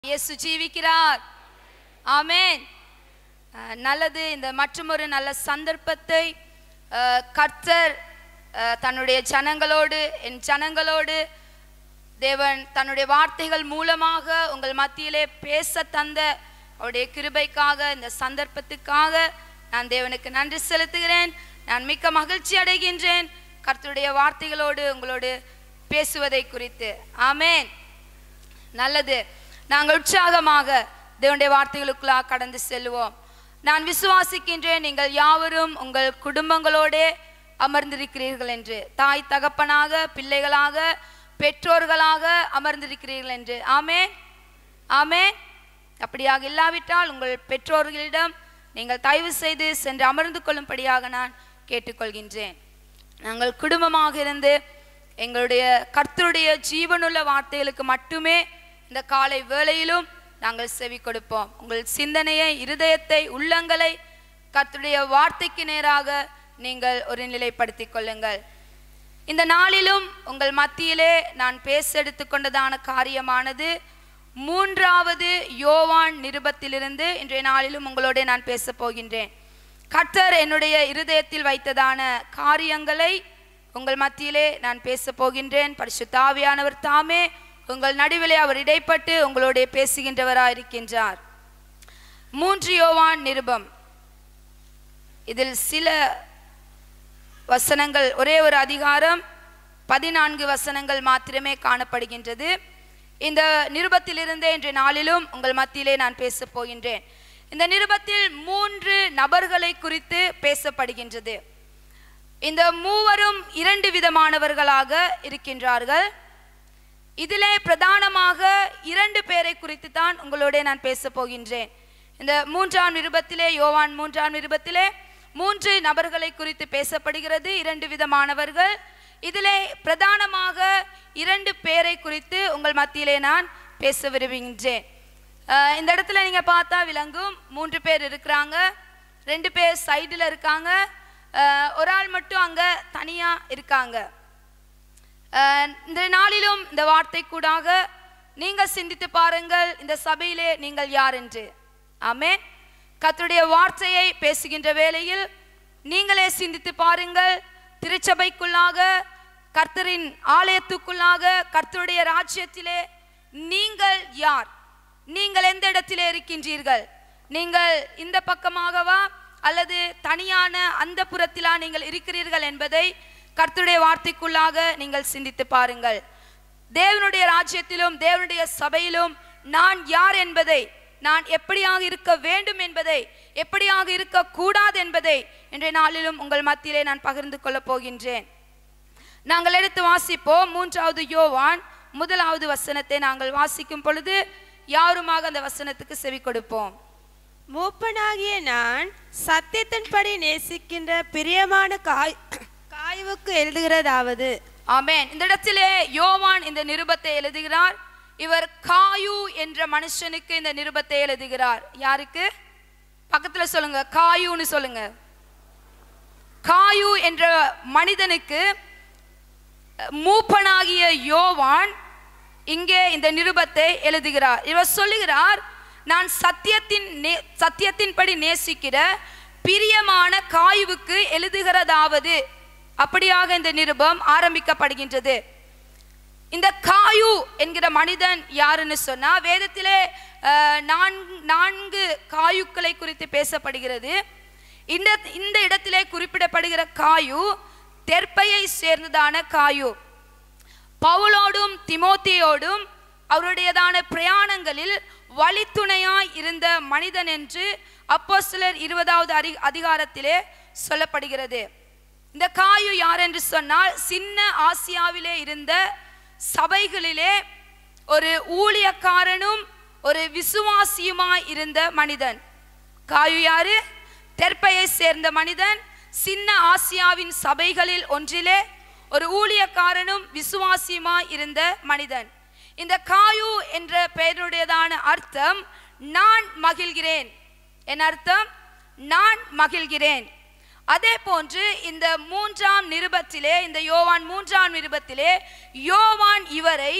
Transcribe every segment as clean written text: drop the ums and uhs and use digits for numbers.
இயேசு ஜீவிக்கிறார். ஆமென். நல்லது. இந்த மற்றொரு நல்ல சந்தர்ப்பத்தை கர்த்தர் தன்னுடைய ஜனங்களோடு என் ஜனங்களோடு தேவன் தன்னுடைய வார்த்தைகள் மூலமாக உங்கள் மத்தியிலே பேச தந்த அவருடைய கிருபைக்காக இந்த சந்தர்ப்பத்துக்காக நான் தேவனுக்கு நன்றி செலுத்துகிறேன். நான் மிக்க மகிழ்ச்சி அடைகின்றேன் கர்த்தருடைய வார்த்தைகளோடு உங்களோடு பேசுவதை குறித்து. ஆமென். நல்லது. நாங்கள் உற்சாகமாக தேவனுடைய வார்த்தைகளுக்குள்ளாக கடந்து செல்வோம். நான் விசுவாசிக்கின்றேன் நீங்கள் யாவரும் உங்கள் குடும்பங்களோடு அமர்ந்திருக்கிறீர்கள் என்று, தாய் தகப்பனாக பிள்ளைகளாக பெற்றோர்களாக அமர்ந்திருக்கிறீர்கள் என்று. ஆமென் ஆமென். அப்படியாக இல்லாவிட்டால் உங்கள் பெற்றோர்களிடம் நீங்கள் தயவு செய்து சென்று அமர்ந்து கொள்ளும்படியாக நான் கேட்டுக்கொள்கின்றேன். நாங்கள் குடும்பமாக இருந்து எங்களுடைய கர்த்தருடைய ஜீவனுள்ள வார்த்தைகளுக்கு மட்டுமே இந்த காலை வேளையிலும் நாங்கள் செவி கொடுப்போம். உங்கள் சிந்தனையை, இருதயத்தை, உள்ளங்களை கர்த்தருடைய வார்த்தைக்கு நேராக நீங்கள் ஒரு நிலைப்படுத்திக் கொள்ளுங்கள். இந்த நாளிலும் உங்கள் மத்தியிலே நான் பேச எடுத்துக்கொண்டதான காரியமானது 3வது யோவான் நிருபத்திலிருந்து இன்றைய நாளிலும் உங்களோட நான் பேச போகின்றேன். கர்த்தர் என்னுடைய இருதயத்தில் வைத்ததான காரியங்களை உங்கள் மத்தியிலே நான் பேச போகின்றேன். பரிசுத்த ஆவியானவர் தாமே உங்கள் நடுவிலே அவர் இடைப்பட்டு உங்களோட பேசுகின்றவராயிருக்கின்றார். 3 யோவான் நிருபம், இதில் சில வசனங்கள், ஒரே ஒரு அதிகாரம் 14 வசனங்கள் மாத்திரமே காணப்படுகின்றது. இந்த நிருபத்திலிருந்தே இன்றைய நாளிலும் உங்கள் மத்தியிலே நான் பேச போகின்றேன். இந்த நிருபத்தில் 3 நபர்களை குறித்து பேசப்படுகின்றது. இந்த மூவரும் 2 விதமானவர்களாக இருக்கின்றார்கள். இதிலே பிரதானமாக 2 பேரை குறித்து தான் உங்களோட நான் பேச போகின்றேன். இந்த 3ஆம் நிருபத்திலே, யோவான் 3ஆம் நிருபத்திலே 3 நபர்களை குறித்து பேசப்படுகிறது, 2 விதமானவர்கள். இதிலே பிரதானமாக 2 பேரை குறித்து உங்கள் மத்தியிலே நான் பேச விரும்புகின்றேன். இந்த இடத்துல நீங்க பார்த்தா விளங்கும், 3 பேர் இருக்கிறாங்க, 2 பேர் சைடில் இருக்காங்க, ஒரு ஆள் மட்டும் அங்க தனியா இருக்காங்க. இந்த நாளிலும் இந்த வார்த்தை கூடாக நீங்கள் சிந்தித்து பாருங்கள், இந்த சபையிலே நீங்கள் யார் என்று. ஆமென். கர்த்தருடைய வார்த்தையை பேசுகின்ற வேளையில் நீங்களே சிந்தித்து பாருங்கள். திருச்சபைக்குள்ளாக, கர்த்தரின் ஆலயத்துக்குள்ளாக, கர்த்தருடைய ராஜ்யத்திலே நீங்கள் யார்? நீங்கள் எந்த இடத்திலே இருக்கின்றீர்கள்? நீங்கள் இந்த பக்கமாகவா அல்லது தனியான அந்த புறத்திலா நீங்கள் இருக்கிறீர்கள் என்பதை கர்த்தருடைய வார்த்தைக்குள்ளாக நீங்கள் சிந்தித்து பாருங்கள். தேவனுடைய ராஜ்யத்திலும் தேவனுடைய சபையிலும் நான் யார் என்பதை, நான் எப்படியாக இருக்க வேண்டும் என்பதை, எப்படியாக இருக்க கூடாது என்பதை இன்றைய நாளிலும் உங்கள் மத்தியிலே நான் பகிர்ந்து கொள்ள போகின்றேன். நாங்கள் எடுத்து வாசிப்போம். 3வது யோவான் 1வது வசனத்தை நாங்கள் வாசிக்கும் பொழுது யாருமாக அந்த வசனத்துக்கு செவி கொடுப்போம். மூப்பனாகிய நான் சத்தியத்தின்படி நேசிக்கின்ற பிரியமான காயுவுக்கு எழுதுகிறதாவது. ஆமென். இந்த இடத்திலே யோவான் இந்த நிருபத்தை எழுதுகிறார். இவர் காயு என்ற மனுஷனுக்கு இந்த நிருபத்தை எழுதுகிறார். யாருக்கு? பக்கத்துல சொல்லுங்க, காயுன்னு சொல்லுங்க. காயு என்ற மனிதனுக்கு மூப்பனாகிய யோவான் இங்கே இந்த நிருபத்தை எழுதுகிறார். இவர் சொல்லுகிறார், நான் சத்தியத்தின்படி நேசிக்கிற பிரியமான காயுவுக்கு எழுதுகிறதாவது. அப்படியாக இந்த நிருபம் ஆரம்பிக்கப்படுகின்றது. இந்த காயு என்கிற மனிதன் யாருன்னு சொன்னா, வேதத்திலே 4 காயுக்களை குறித்து பேசப்படுகிறது. இந்த இடத்திலே குறிப்பிடப்படுகிற காயு தெர்பையை சேர்ந்ததான காயு. பவுலோடும் திமோத்தியோடும் அவருடையதான பிரயாணங்களில் வழித்துணையாய் இருந்த மனிதன் என்று அப்போஸ்தலர் 20வது அதிகாரத்திலே சொல்லப்படுகிறது. இந்த காயு யார் என்று சொன்னால், சின்ன ஆசியாவிலே இருந்த சபைகளிலே ஒரு ஊழியக்காரனும் ஒரு விசுவாசியுமாய் இருந்த மனிதன். காயு யாரு? தெர்பையை சேர்ந்த மனிதன், சின்ன ஆசியாவின் சபைகளில் ஒன்றிலே ஒரு ஊழியக்காரனும் விசுவாசியுமாய் இருந்த மனிதன். இந்த காயு என்ற பெயருடையதான அர்த்தம் நான் மகிழ்கிறேன். என் அர்த்தம்? நான் மகிழ்கிறேன். அதே போன்று இந்த 3ஆம் நிருபத்திலே, இந்த யோவான் 3ஆம் நிருபத்திலே யோவான் இவரை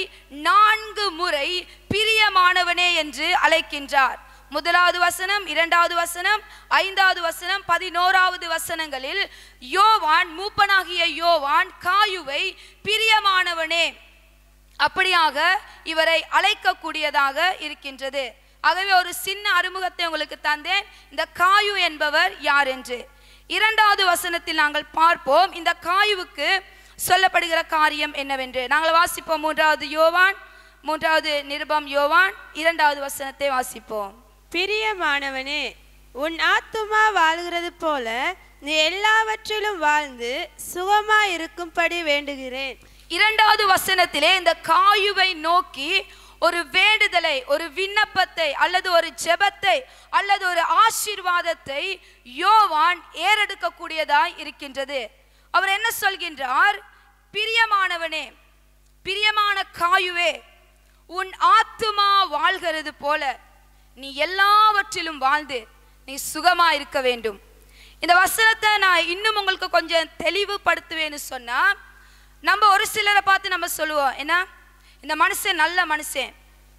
4 முறை பிரியமானவனே என்று அழைக்கின்றார். 1வது வசனம், 2வது வசனம், 5வது வசனம், 11வது வசனங்களில் யோவான், மூப்பனாகிய யோவான் காயுவை பிரியமானவனே அப்படியாக இவரை அழைக்கக்கூடியதாக இருக்கின்றது. ஆகவே ஒரு சின்ன அறிமுகத்தை உங்களுக்கு தந்தேன், இந்த காயு என்பவர் யார் என்று. 2வது வசனத்தில் நாங்கள் பார்ப்போம் இந்த காயுவுக்கு சொல்லப்படுகிற காரியம் என்னவென்று. நாங்கள் வாசிப்போம் 3வது யோவான், 3வது நிருபம் யோவான் 2வது வசனத்தை வாசிப்போம். பிரியமானவனே, உன் ஆத்துமா வாழ்கிறது போல நீ எல்லாவற்றிலும் வாழ்ந்து சுகமாய் இருக்கும்படி வேண்டுகிறேன். 2வது வசனத்திலே இந்த காயுவை நோக்கி ஒரு வேண்டுதலை, ஒரு விண்ணப்பத்தை, அல்லது ஒரு ஜெபத்தை, அல்லது ஒரு ஆசீர்வாதத்தை யோவான் ஏறெடுக்கக்கூடியதாய் இருக்கின்றது. அவர் என்ன சொல்கின்றார்? பிரியமானவனே, பிரியமான காயுவே, உன் ஆத்துமா வாழ்கிறது போல நீ எல்லாவற்றிலும் வாழ்ந்து நீ சுகமா இருக்க வேண்டும். இந்த வசனத்தை நான் இன்னும் உங்களுக்கு கொஞ்சம் தெளிவுபடுத்துவேன்னு சொன்னா, நம்ம ஒரு சிலரை பார்த்து நம்ம சொல்லுவோம், என்ன இந்த மனுஷன் நல்ல மனுஷன்,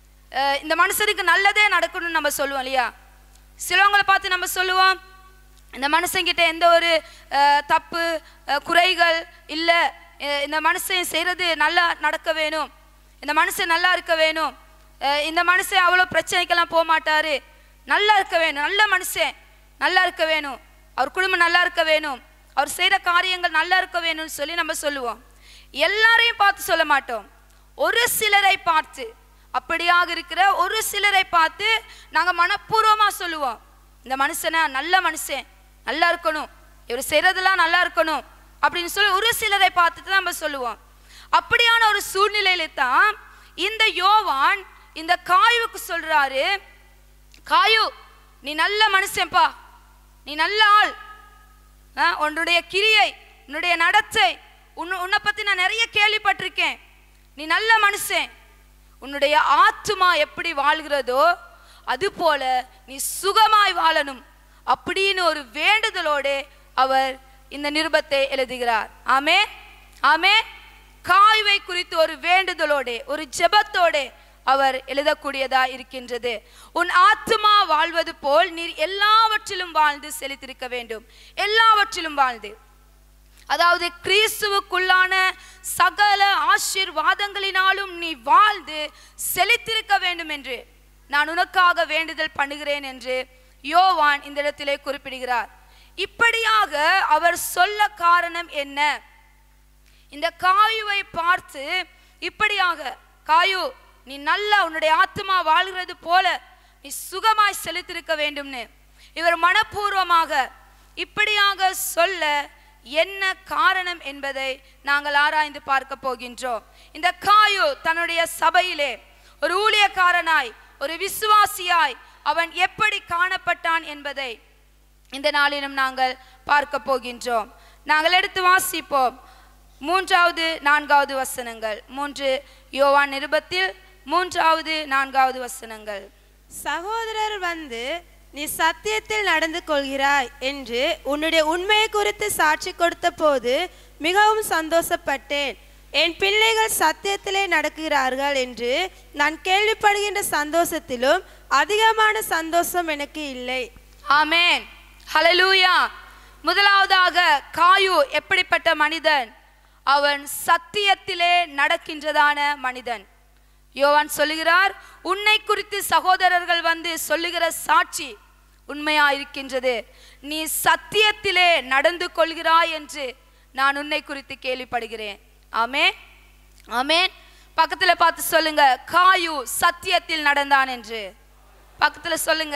இந்த மனுஷனுக்கு நல்லதே நடக்கணும்னு நம்ம சொல்லுவோம் இல்லையா? சிலவங்களை பார்த்து நம்ம சொல்லுவோம், இந்த மனுஷங்கிட்ட எந்த ஒரு தப்பு குறைகள் இல்லை, இந்த மனுஷன் செய்கிறது நல்லா நடக்க வேணும், இந்த மனுஷன் நல்லா இருக்க வேணும், இந்த மனுஷன் அவ்வளோ பிரச்சனைக்கெல்லாம் போக மாட்டாரு, நல்லா இருக்க வேணும், நல்ல மனுஷன் நல்லா இருக்க வேணும், அவர் குடும்பம் நல்லா இருக்க வேணும், அவர் செய்கிற காரியங்கள் நல்லா இருக்க வேணும்னு சொல்லி நம்ம சொல்லுவோம். எல்லாரையும் பார்த்து சொல்ல மாட்டோம், ஒரு சிலரை பார்த்து, அப்படியாக இருக்கிற ஒரு சிலரை பார்த்து நாங்கள் மனப்பூர்வமாக சொல்லுவோம், இந்த மனுஷனை நல்ல மனுஷன் நல்லா இருக்கணும், இவர் செய்கிறதெல்லாம் நல்லா இருக்கணும் அப்படின்னு சொல்லி ஒரு சிலரை பார்த்துட்டு தான் நம்ம சொல்லுவோம். அப்படியான ஒரு சூழ்நிலையில தான் இந்த யோவான் இந்த காயுவுக்கு சொல்றாரு, காயு நீ நல்ல மனுஷன்பா, நீ நல்ல ஆள், உன்னுடைய கிரியை, உன்னுடைய நடத்தை, உன்னை பத்தி நான் நிறைய கேள்விப்பட்டிருக்கேன், நீ நல்ல மனுஷன், உன்னுடைய ஆத்துமா எப்படி வாழ்கிறதோ அது போல நீ சுகமாய் வாழணும் அப்படின்னு ஒரு வேண்டுதலோடு அவர் இந்த நிருபத்தை எழுதுகிறார். ஆமென், ஆமென். காயுவை குறித்து ஒரு வேண்டுதலோடு, ஒரு ஜெபத்தோடு அவர் எழுதக்கூடியதா இருக்கின்றது. உன் ஆத்துமா வாழ்வது போல் நீர் எல்லாவற்றிலும் வாழ்ந்து செழித்திருக்க வேண்டும். எல்லாவற்றிலும் வாழ்ந்து, அதாவது கிறிஸ்துவுக்குள்ளான சகல ஆசீர்வாதங்களினாலும் நீ வாழ்ந்து செழித்திருக்க வேண்டும் என்று நான் உனக்காக வேண்டுதல் பண்ணுகிறேன் என்று யோவான் இந்த இடத்திலே குறிப்பிடுகிறார். இப்படியாக அவர் சொல்ல காரணம் என்ன? இந்த காயுவை பார்த்து இப்படியாக, காயு நீ நல்லா உன்னுடைய ஆத்மா வாழ்கிறது போல நீ சுகமாய் செலுத்திருக்க வேண்டும்னு இவர் மனப்பூர்வமாக இப்படியாக சொல்ல என்ன காரணம் என்பதை நாங்கள் ஆராய்ந்து பார்க்க போகின்றோம். இந்த காயு தன்னுடைய சபையிலே ஒரு ஊழியக்காரனாய், ஒரு விசுவாசியாய் அவன் எப்படி காணப்பட்டான் என்பதை இந்த நாளிலும் நாங்கள் பார்க்க போகின்றோம். நாங்கள் எடுத்து வாசிப்போம் 3வது 4வது வசனங்கள். 3 யோவான் நிருபத்தில் 3வது 4வது வசனங்கள். சகோதரர் வந்து நீ சத்தியத்தில் நடந்து கொள்கிறாய் என்று உன்னுடைய உண்மையை குறித்து சாட்சி கொடுத்த போது மிகவும் சந்தோஷப்பட்டேன். என் பிள்ளைகள் சத்தியத்திலே நடக்கிறார்கள் என்று நான் கேள்விப்படுகின்ற சந்தோஷத்திலும் அதிகமான சந்தோஷம் எனக்கு இல்லை. ஆமென், ஹல்லேலூயா. முதலாவதாக காயு எப்படிப்பட்ட மனிதன்? அவன் சத்தியத்திலே நடக்கின்றதான மனிதன். யோவான் சொல்லுகிறார், உன்னை குறித்து சகோதரர்கள் வந்து சொல்லுகிற சாட்சி உண்மையா இருக்கின்றது, நீ சத்தியத்திலே நடந்து கொள்கிறாய் என்று நான் உன்னை குறித்து கேள்விப்படுகிறேன். ஆமென், ஆமென். பக்கத்துல பார்த்து சொல்லுங்க, காயு சத்தியத்தில் நடந்தான் என்று. பக்கத்துல சொல்லுங்க,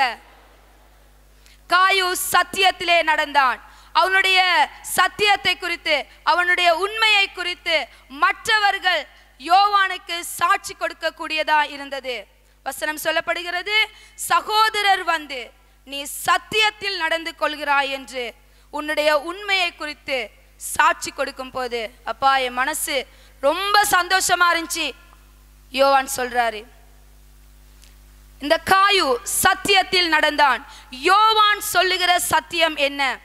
காயு சத்தியத்திலே நடந்தான். அவனுடைய சத்தியத்தை குறித்து, அவனுடைய உண்மையை குறித்து மற்றவர்கள் யோவானுக்கு சாட்சி கொடுக்க கூடியதா இருந்தது. வசனம் சொல்லப்படுகிறது, சகோதரர் வந்து நீ சத்தியத்தில் நடந்து கொள்கிறாய் என்று உன்னுடைய உண்மையை குறித்து சாட்சி கொடுக்கும் போது, அப்பா என் மனசு ரொம்ப சந்தோஷமா இருந்துச்சு. யோவான் சொல்றாரு, இந்த காயு சத்தியத்தில் நடந்தான். யோவான் சொல்லுகிற சத்தியம் என்ன?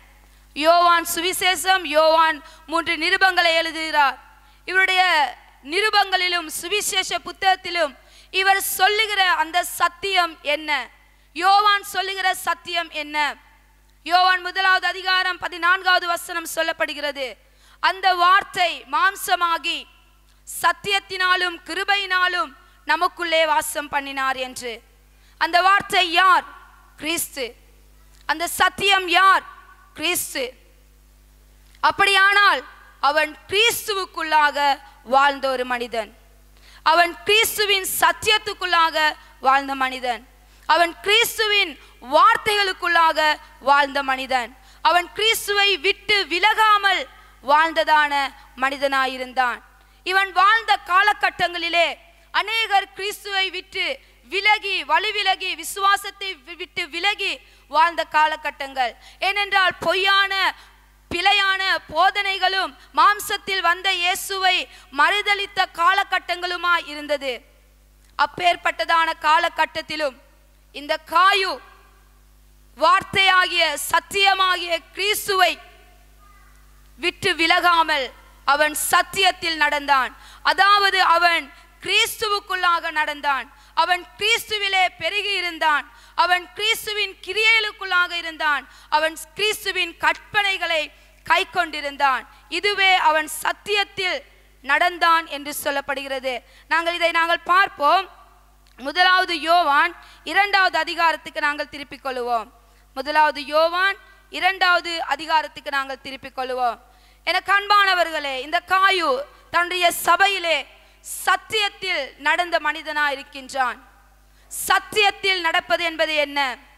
யோவான் சுவிசேஷம், யோவான் 3 நிருபங்களை எழுதுகிறார். இவருடைய நிருபங்களிலும் சுவிசேஷ புத்தகத்திலும் இவர் சொல்லுகிற அந்த சத்தியம் என்ன? யோவான் சொல்லுகிற சத்தியம் என்ன? யோவான் 1வது அதிகாரம் 14வது வசனம் சொல்லப்படுகிறது, அந்த வார்த்தை மாம்சமாகி சத்தியத்தினாலும் கிருபையினாலும் நமக்குள்ளே வாசம் பண்ணினார் என்று. அந்த வார்த்தை யார்? கிறிஸ்து. அந்த சத்தியம் யார்? கிறிஸ்து. அப்படியானால் அவன் கிறிஸ்துவுக்குள்ளாக வாழ்ந்த ஒரு மனிதன். அவன் கிறிஸ்துவின் சத்தியத்துக்குள்ளாக வாழ்ந்த மனிதன். அவன் கிறிஸ்துவின் வார்த்தைகளுக்குள்ளாக வாழ்ந்த மனிதன். அவன் கிறிஸ்துவை விட்டு விலகாமல் வாழ்ந்ததான மனிதனாயிருந்தான். இவன் வாழ்ந்த காலகட்டங்களிலே அநேகர் கிறிஸ்துவை விட்டு விலகி, வழிவிலகி, விசுவாசத்தை விட்டு விலகி வாழ்ந்த காலகட்டங்கள். ஏனென்றால் பொய்யான பிழையான போதனைகளும் மாம்சத்தில் வந்த இயேசுவை மறுதலித்த காலகட்டங்களுமாய் இருந்தது. அப்பேற்பட்டதான காலகட்டத்திலும் இந்த காயு வார்த்தையாகிய சத்தியமாகிய கிறிஸ்துவை விட்டு விலகாமல் அவன் சத்தியத்தில் நடந்தான். அதாவது அவன் கிறிஸ்துவுக்குள்ளாக நடந்தான். அவன் கிறிஸ்துவிலே பெருகி இருந்தான். அவன் கிறிஸ்துவின் கிரியைகளுக்குள்ளாக இருந்தான். அவன் கிறிஸ்துவின் கற்பனைகளை கை கொண்டிருந்தான். இதுவே அவன் சத்தியத்தில் நடந்தான் என்று சொல்லப்படுகிறது. இதை நாங்கள் பார்ப்போம். 1வது யோவான் 2வது அதிகாரத்துக்கு நாங்கள் திருப்பிக் கொள்வோம். 1வது யோவான் 2வது அதிகாரத்துக்கு நாங்கள் திருப்பிக் கொள்வோம். எனக்கு அன்பானவர்களே, இந்த காயு தன்னுடைய சபையிலே சத்தியத்தில் நடந்த மனிதனாய் இருக்கின்றான். சத்தியத்தில் நடப்பது என்பது என்ன?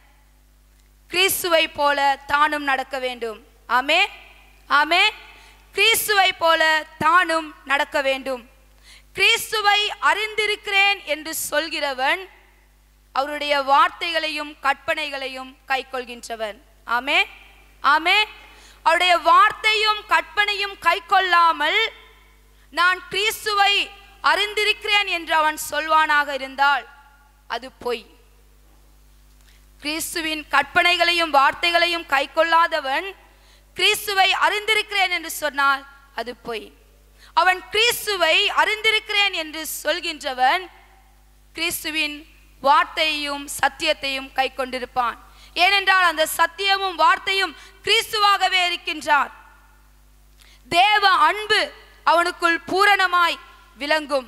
கிறிஸ்துவை போல தானும் நடக்க வேண்டும். ஆமென், ஆமென். கிறிஸ்துவை போல தானும் நடக்க வேண்டும். கிறிஸ்துவை அறிந்திருக்கிறேன் என்று சொல்கிறவன் அவருடைய வார்த்தைகளையும் கற்பனைகளையும் கைக்கொள்கின்றவன். ஆமென், ஆமென். அவருடைய வார்த்தையும் கற்பனையும் கைக்கொள்ளாமல் நான் கிறிஸ்துவை அறிந்திருக்கிறேன் என்று அவன் சொல்வானாக இருந்தால் அது பொய். கிறிஸ்துவின் கற்பனைகளையும் வார்த்தைகளையும் கைக்கொள்ளாதவன் கிறிஸ்துவை அறிந்திருக்கிறேன் என்று சொன்னால் அது பொய். அவன் கிறிஸ்துவை அறிந்திருக்கிறேன் என்று சொல்கின்றவன் கிறிஸ்துவின் வார்த்தையையும் சத்தியத்தையும் கை கொண்டிருப்பான். ஏனென்றால் அந்த சத்தியமும் வார்த்தையும் கிறிஸ்துவாகவே இருக்கின்றார். தேவ அன்பு அவனுக்குள் பூரணமாய் விளங்கும்.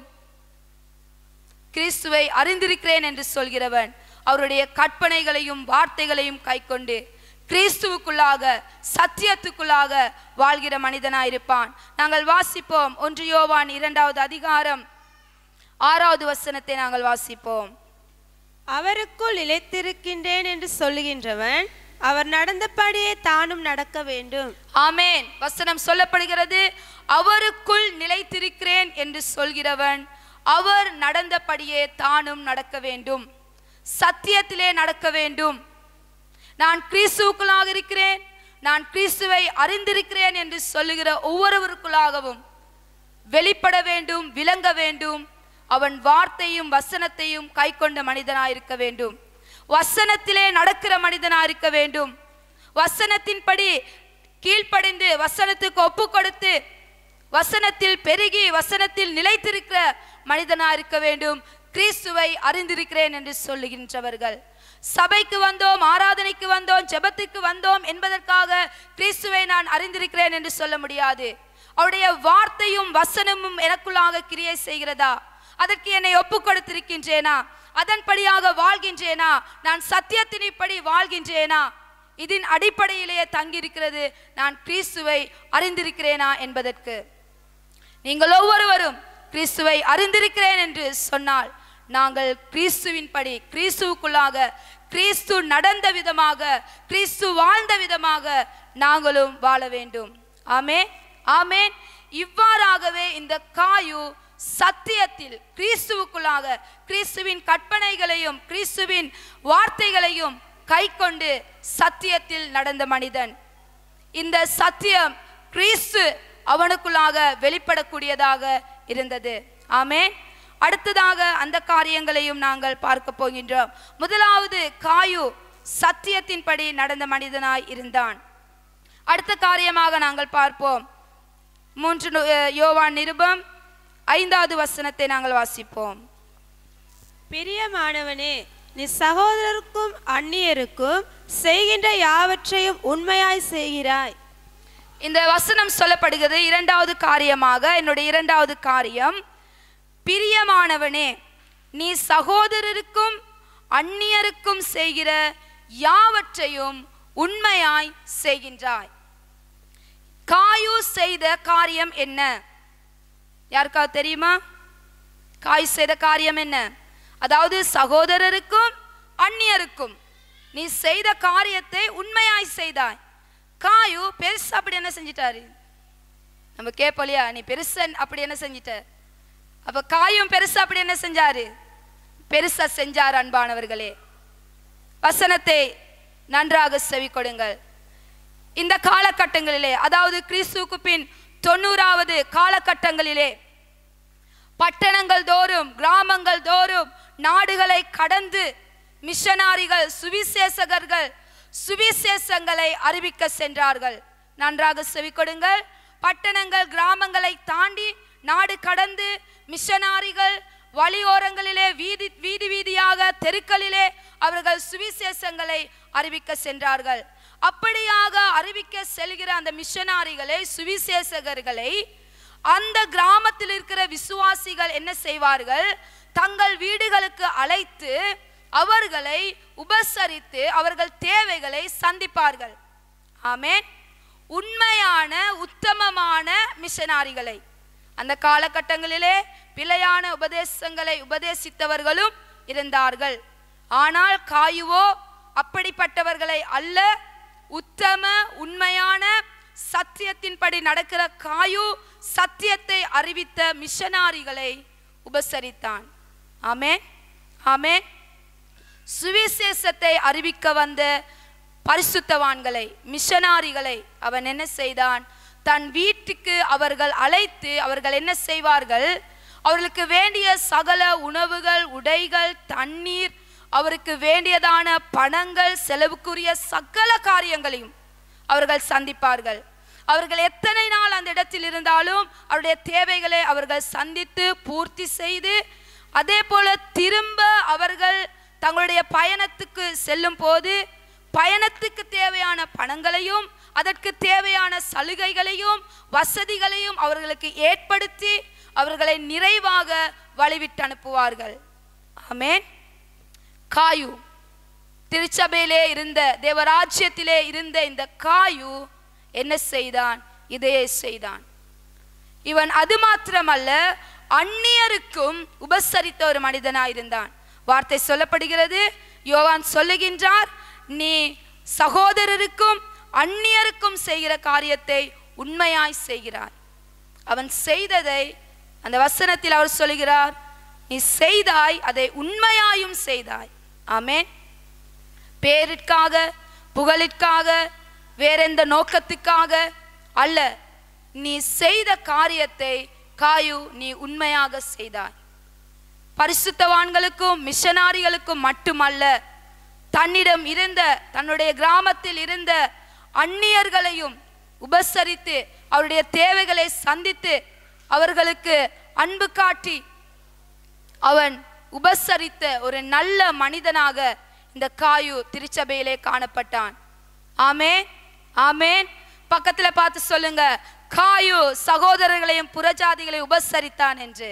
கிறிஸ்துவை அறிந்திருக்கிறேன் என்று சொல்கிறவன் அவருடைய கற்பனைகளையும் வார்த்தைகளையும் கைக்கொண்டு கிறிஸ்துவுக்குள்ளாக சத்தியத்துக்குள்ளாக வாழ்கிற மனிதனாயிருப்பான். நாங்கள் வாசிப்போம். 1 யோவான் 2வது அதிகாரம் 6வது வசனத்தை நாங்கள் வாசிப்போம். அவருக்குள் நிலைத்திருக்கின்றேன் என்று சொல்லுகின்றவன் அவர் நடந்தபடியே தானும் நடக்க வேண்டும். ஆமென். வசனம் சொல்லப்படுகிறது, அவருக்குள் நிலைத்திருக்கிறேன் என்று சொல்கிறவன் அவர் நடந்தபடியே தானும் நடக்க வேண்டும். சத்தியத்திலே நடக்க வேண்டும். நான் கிறிஸ்துவுக்குள்ளாக இருக்கிறேன், நான் கிறிஸ்துவை அறிந்திருக்கிறேன் என்று சொல்லுகிற ஒவ்வொருவருக்குள்ளாகவும் வெளிப்பட வேண்டும், விளங்க வேண்டும். அவன் வார்த்தையும் வசனத்தையும் கை கொண்ட மனிதனாயிருக்க வேண்டும். வசனத்திலே நடக்கிற மனிதனாயிருக்க வேண்டும். வசனத்தின்படி கீழ்ப்படிந்து வசனத்துக்கு ஒப்பு கொடுத்து வசனத்தில் பெருகி வசனத்தில் நிலைத்திருக்கிற மனிதனாயிருக்க வேண்டும். கிறிஸ்துவை அறிந்திருக்கிறேன் என்று சொல்லுகின்றவர்கள் சபைக்கு வந்தோம், ஆராதனைக்கு வந்தோம், ஜெபத்துக்கு வந்தோம் என்பதற்காக கிறிஸ்துவை நான் அறிந்திருக்கிறேன் என்று சொல்ல முடியாது. அவருடைய வார்த்தையும் வசனமும் எனக்குள்ளாக கிரியை செய்கிறதா? அதற்கு என்னை ஒப்பு கொடுத்திருக்கின்றேனா? அதன்படியாக வாழ்கின்றேனா? நான் சத்தியத்தின்படி வாழ்கின்றேனா? இதன் அடிப்படையிலேயே தங்கியிருக்கிறது நான் கிறிஸ்துவை அறிந்திருக்கிறேனா என்பதற்கு. நீங்கள் ஒவ்வொருவரும் கிறிஸ்துவை அறிந்திருக்கிறேன் என்று சொன்னால் நாங்கள் கிறிஸ்துவின்படி, கிறிஸ்துவுக்குள்ளாக, கிறிஸ்து நடந்த விதமாக, கிறிஸ்து வாழ்ந்த விதமாக நாங்களும் வாழ வேண்டும். ஆமென், ஆமென். இவ்வாறாகவே இந்த காயு சத்தியத்தில் கிறிஸ்துவுக்குள்ளாக கிறிஸ்துவின் கற்பனைகளையும் கிறிஸ்துவின் வார்த்தைகளையும் கை கொண்டு சத்தியத்தில் நடந்த மனிதன். இந்த சத்தியம் கிறிஸ்து அவனுக்குள்ளாக வெளிப்படக்கூடியதாக இருந்தது. ஆமென். அடுத்ததாக அந்த காரியங்களையும் நாங்கள் பார்க்க போகின்றோம். முதலாவது, காயு சத்தியத்தின்படி நடந்த மனிதனாய் இருந்தான். அடுத்த காரியமாக நாங்கள் பார்ப்போம். 3 யோவான் நிருபம் 5வது வசனத்தை நாங்கள் வாசிப்போம். பிரியமானவனே, நீ சகோதரருக்கும் அந்நியருக்கும் செய்கின்ற யாவற்றையும் உண்மையாய் செய்கிறாய். இந்த வசனம் சொல்லப்படுகிறது. இரண்டாவது காரியமாக, என்னுடைய இரண்டாவது காரியம், பிரியமானவனே, நீ சகோதரருக்கும் அந்நியருக்கும் செய்கிற யாவற்றையும் உண்மையாய் செய்கின்றாய். காயு செய்த காரியம் என்ன? யாருக்காவது தெரியுமா? காயு செய்த காரியம் என்ன? அதாவது சகோதரருக்கும் அந்நியருக்கும் நீ செய்த காரியத்தை உண்மையாய் செய்தாய். காயு பெருசு அப்படி என்ன செஞ்சிட்டாரு? நம்ம கேட்போலையா, நீ பெருசன் அப்படி என்ன செஞ்சிட்ட? அப்ப காயும் பெருசு அப்படி என்ன செஞ்சாரு? பெருசா செஞ்சார். அன்பானவர்களே, வசனத்தை நன்றாக செவி கொடுங்கள். இந்த காலகட்டங்களிலே, அதாவது கிறிஸ்துவுக்கு பின் 90வது காலகட்டங்களிலே, பட்டணங்கள் தோறும் கிராமங்கள் தோறும் நாடுகளை கடந்து மிஷனாரிகள் சுவிசேஷகர்கள் சுவிசேஷங்களை அறிவிக்க சென்றார்கள். நன்றாக செவி கொடுங்கள். பட்டணங்கள் கிராமங்களை தாண்டி நாடு கடந்து மிஷனாரிகள் வழியோரங்களிலே வீதி வீதியாக தெருக்களிலே அவர்கள் சுவிசேஷங்களை அறிவிக்க சென்றார்கள். அப்படியாக அறிவிக்க செல்கிற அந்த மிஷனாரிகளை சுவிசேஷகர்களை அந்த கிராமத்தில் இருக்கிற விசுவாசிகள் என்ன செய்வார்கள்? தங்கள் வீடுகளுக்கு அழைத்து அவர்களை உபசரித்து அவர்கள் தேவைகளை சந்திப்பார்கள். ஆமென். உண்மையான உத்தமமான மிஷனாரிகளை, அந்த காலகட்டங்களிலே பிழையான உபதேசங்களை உபதேசித்தவர்களும் இருந்தார்கள். ஆனால் காயுவோ அப்படிப்பட்டவர்களை அல்ல. உத்தம உண்மையான சத்தியத்தின்படி நடக்கிற காயு சத்தியத்தை அறிவித்த மிஷனாரிகளை உபசரித்தான். ஆமென், ஆமென். சுவிசேஷத்தை அறிவிக்க வந்த பரிசுத்தவான்களை, மிஷனாரிகளை அவன் என்ன செய்தான்? தன் வீட்டுக்கு அவர்கள் அழைத்து அவர்கள் என்ன செய்வார்கள்? அவர்களுக்கு வேண்டிய சகல உணவுகள், உடைகள், தண்ணீர், அவருக்கு வேண்டியதான பணங்கள், செலவுக்குரிய சகல காரியங்களையும் அவர்கள் சந்திப்பார்கள். அவர்கள் எத்தனை நாள் அந்த இடத்தில் இருந்தாலும் அவருடைய தேவைகளை அவர்கள் சந்தித்து பூர்த்தி செய்து, அதே போல திரும்ப அவர்கள் தங்களுடைய பயணத்துக்கு செல்லும் போது பயணத்துக்கு தேவையான பணங்களையும் அதற்கு தேவையான சலுகைகளையும் வசதிகளையும் அவர்களுக்கு ஏற்படுத்தி அவர்களை நிறைவாக வழிவிட்டு அனுப்புவார்கள். ஆமென். காயு திருச்சபையிலே இருந்த, தேவராஜ்யத்திலே இருந்த இந்த காயு என்ன செய்தான்? இதையே செய்தான். இவன் அது மாத்திரமல்ல, அந்நியருக்கும் உபசரித்த ஒரு மனிதனாய் இருந்தான். வார்த்தை சொல்லப்படுகிறது, யோவான் சொல்லுகின்றார், நீ சகோதரருக்கும் அந்நியருக்கும் செய்கிற காரியத்தை உண்மையாய் செய்கிறார். அவன் செய்ததை அந்த வசனத்தில் அவர் சொல்கிறார், நீ செய்தாய், அதை உண்மையாயும் செய்தாய். ஆமென். பேரிற்காக, புகழிற்காக, வேறெந்த நோக்கத்துக்காக அல்ல, நீ செய்த காரியத்தை காயு நீ உண்மையாக செய்தாய். பரிசுத்தவான்களுக்கும் மிஷனாரிகளுக்கும் மட்டுமல்ல, தன்னிடம் இருந்த, தன்னுடைய கிராமத்தில் இருந்த அந்நியர்களையும் உபசரித்து அவருடைய தேவைகளை சந்தித்து அவர்களுக்கு அன்பு காட்டி அவன் உபசரித்த ஒரு நல்ல மனிதனாக இந்த காயு திருச்சபையிலே காணப்பட்டான். ஆமென், ஆமென். பக்கத்துல பார்த்து சொல்லுங்க, காயு சகோதரர்களையும் புறஜாதிகளையும் உபசரித்தான் என்று.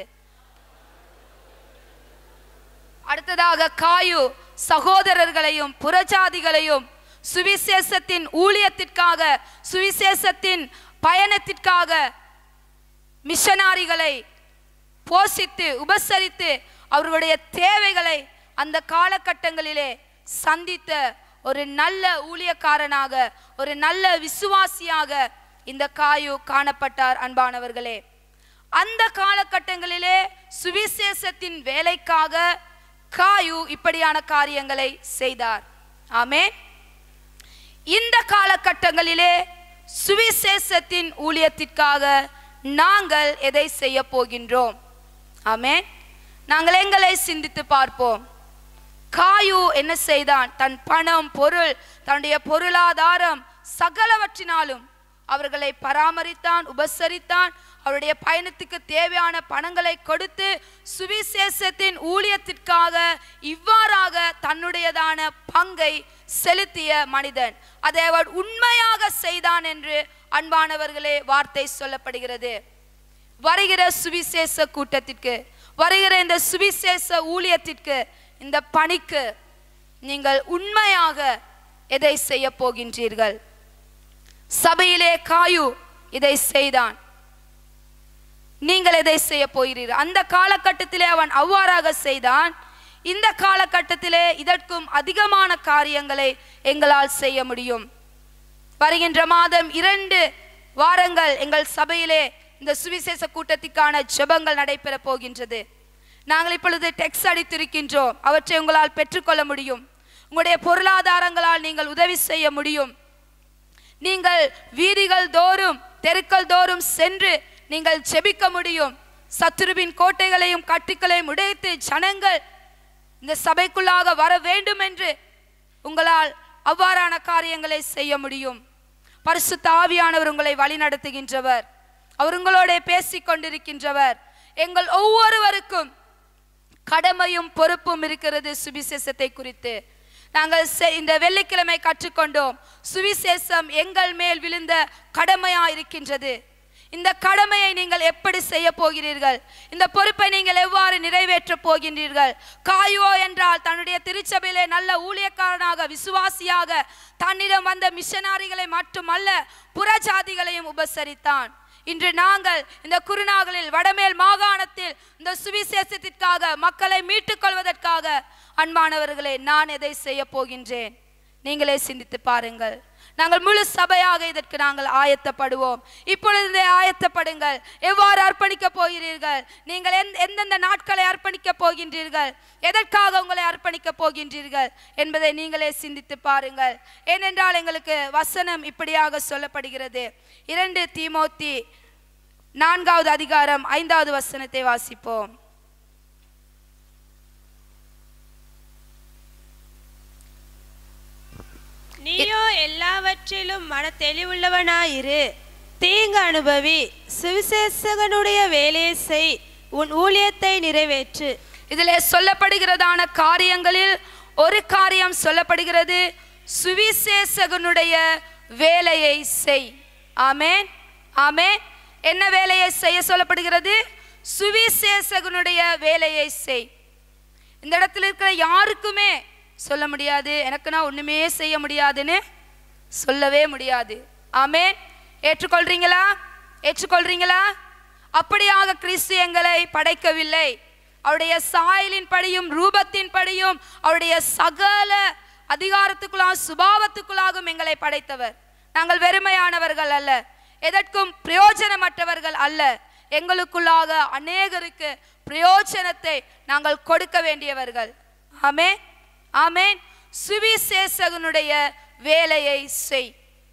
அடுத்ததாக காயு சகோதரர்களையும் புறஜாதிகளையும் சுவிசேஷத்தின் ஊழியத்திற்காக, சுவிசேஷத்தின் பயணத்திற்காக மிஷனாரிகளை போஷித்து உபசரித்து அவர்களுடைய தேவைகளை அந்த காலகட்டங்களிலே சந்தித்த ஒரு நல்ல ஊழியக்காரனாக, ஒரு நல்ல விசுவாசியாக இந்த காயு காணப்பட்டார். அன்பானவர்களே, அந்த காலகட்டங்களிலே சுவிசேஷத்தின் வேலைக்காக காயு இப்படியான காரியங்களை செய்தார். ஆமென். இந்த காலகட்டங்களிலே சுவிசேஷத்தின் ஊழியத்திற்காக நாங்கள் எதை செய்ய போகின்றோம்? ஆமென். நாங்கள் எங்களை சிந்தித்து பார்ப்போம். காயு என்ன செய்தான்? தன் பணம், பொருள், தன்னுடைய பொருளாதாரம், சகலவற்றினாலும் அவர்களை பராமரித்தான், உபசரித்தான். அவருடைய பயணத்துக்கு தேவையான பணங்களை கொடுத்து சுவிசேஷத்தின் ஊழியத்திற்காக இவ்வாறாக தன்னுடையதான பங்கை செலுத்திய மனிதன். அதை அவர் உண்மையாக செய்தான் என்று அன்பானவர்களே வார்த்தை சொல்லப்படுகிறது. வருகிற சுவிசேஷ கூட்டத்திற்கு, வருகிற இந்த சுவிசேஷ ஊழியத்திற்கு, இந்த பணிக்கு நீங்கள் உண்மையாக எதை செய்ய போகின்றீர்கள்? சபையிலே காயு இதை செய்தான். நீங்கள் எதை செய்ய போகிறீர்கள்? அந்த காலகட்டத்திலே அவன் அவ்வாறாக செய்தான். இந்த காலகட்டத்திலே இதற்கும் அதிகமான காரியங்களை எங்களால் செய்ய முடியும். வருகின்ற மாதம் 2 வாரங்கள் எங்கள் சபையிலே இந்த சுவிசேஷ கூட்டத்திற்கான ஜெபங்கள் நடைபெற போகின்றது. நாங்கள் இப்பொழுது டெக்ஸ்ட் அடித்திருக்கின்றோம். அவற்றை உங்களால் பெற்றுக்கொள்ள முடியும். உங்களுடைய பொருளாதாரங்களால் நீங்கள் உதவி செய்ய முடியும். நீங்கள் வீதிகள் தோறும், தெருக்கள் தோறும் சென்று நீங்கள் ஜெபிக்க முடியும். சத்துருவின் கோட்டைகளையும் கட்டுக்களையும் உடைத்து ஜனங்கள் இந்த சபைக்குள்ளாக வர வேண்டும் என்று உங்களால் அவ்வாறான காரியங்களை செய்ய முடியும். பரிசுத்த ஆவியானவர் உங்களை வழி நடத்துகின்றவர். அவர் உங்களோட பேசிக் கொண்டிருக்கின்றவர். எங்கள் ஒவ்வொருவருக்கும் கடமையும் பொறுப்பும் இருக்கிறது சுவிசேஷத்தை குறித்து. நாங்கள் இந்த வெள்ளிக்கிழமை கற்றுக்கொண்டோம். சுவிசேஷம் எங்கள் மேல் விழுந்த கடமையா இருக்கின்றது. இந்த கடமையை நீங்கள் எப்படி செய்ய போகிறீர்கள்? இந்த பொறுப்பை நீங்கள் எவ்வாறு நிறைவேற்ற போகின்றீர்கள்? காயோ என்றால் தன்னுடைய திருச்சபையிலே நல்ல ஊழியக்காரனாக, விசுவாசியாக தன்னிடம் வந்த மிஷனாரிகளை மட்டுமல்ல, புறஜாதிகளையும் உபசரித்தான். இன்று நாங்கள் இந்த குருநாகலில், வடமேல் மாகாணத்தில் இந்த சுவிசேஷத்திற்காக, மக்களை மீட்டுக் கொள்வதற்காக அன்பானவர்களே, நான் எதை செய்ய போகின்றேன்? நீங்களே சிந்தித்து பாருங்கள். நாங்கள் முழு சபையாக இதற்கு நாங்கள் ஆயத்தப்படுவோம். இப்பொழுதே ஆயத்தப்படுங்கள். எவ்வாறு அர்ப்பணிக்க போகிறீர்கள்? நீங்கள் எந்தெந்த நாட்களை அர்ப்பணிக்க போகின்றீர்கள்? எதற்காக உங்களை அர்ப்பணிக்க போகின்றீர்கள் என்பதை நீங்களே சிந்தித்து பாருங்கள். ஏனென்றால் எங்களுக்கு வசனம் இப்படியாக சொல்லப்படுகிறது. 2 தீமோத்தி 4வது அதிகாரம் 5வது வசனத்தை வாசிப்போம். நீயோ எல்லாவற்றிலும் மன தெளிவுள்ளவனாயிரு, தீங்கு அனுபவி, சுவிசேஷகனுடைய வேலையை செய், உன் ஊழியத்தை நிறைவேற்று. இதிலே சொல்லப்படுகிறதான காரியங்களில் ஒரு காரியம் சொல்லப்படுகிறது, சுவிசேஷகனுடைய வேலையை செய். ஆமென், ஆமென். என்ன வேலையை செய்ய சொல்லப்படுகிறது? சுவிசேஷகனுடைய வேலையை செய். இந்த இடத்துல இருக்கிற யாருக்குமே சொல்ல முடியாது, எனக்கு நான் ஒண்ணுமே செய்ய முடியாதுன்னு சொல்லவே முடியாது. ஆமென். ஏற்றுக்கொள்றீங்களா? ஏற்றுக்கொள்றீங்களா? அப்படியாக கிறிஸ்து எங்களை படைக்கவில்லை. அவருடைய சாயலின் படியும் ரூபத்தின் படியும் அவருடைய சகல அதிகாரத்துக்குள்ளாக சுபாவத்துக்குள்ளாகவும் எங்களை படைத்தவர். நாங்கள் வெறுமையானவர்கள் அல்ல, எதற்கும் பிரயோஜனமற்றவர்கள் அல்ல. எங்களுக்குள்ளாக அநேகருக்கு பிரயோஜனத்தை நாங்கள் கொடுக்க வேண்டியவர்கள். ஆமென், ஆமென். சுவிசேஷகனுடைய வேலையை செய்.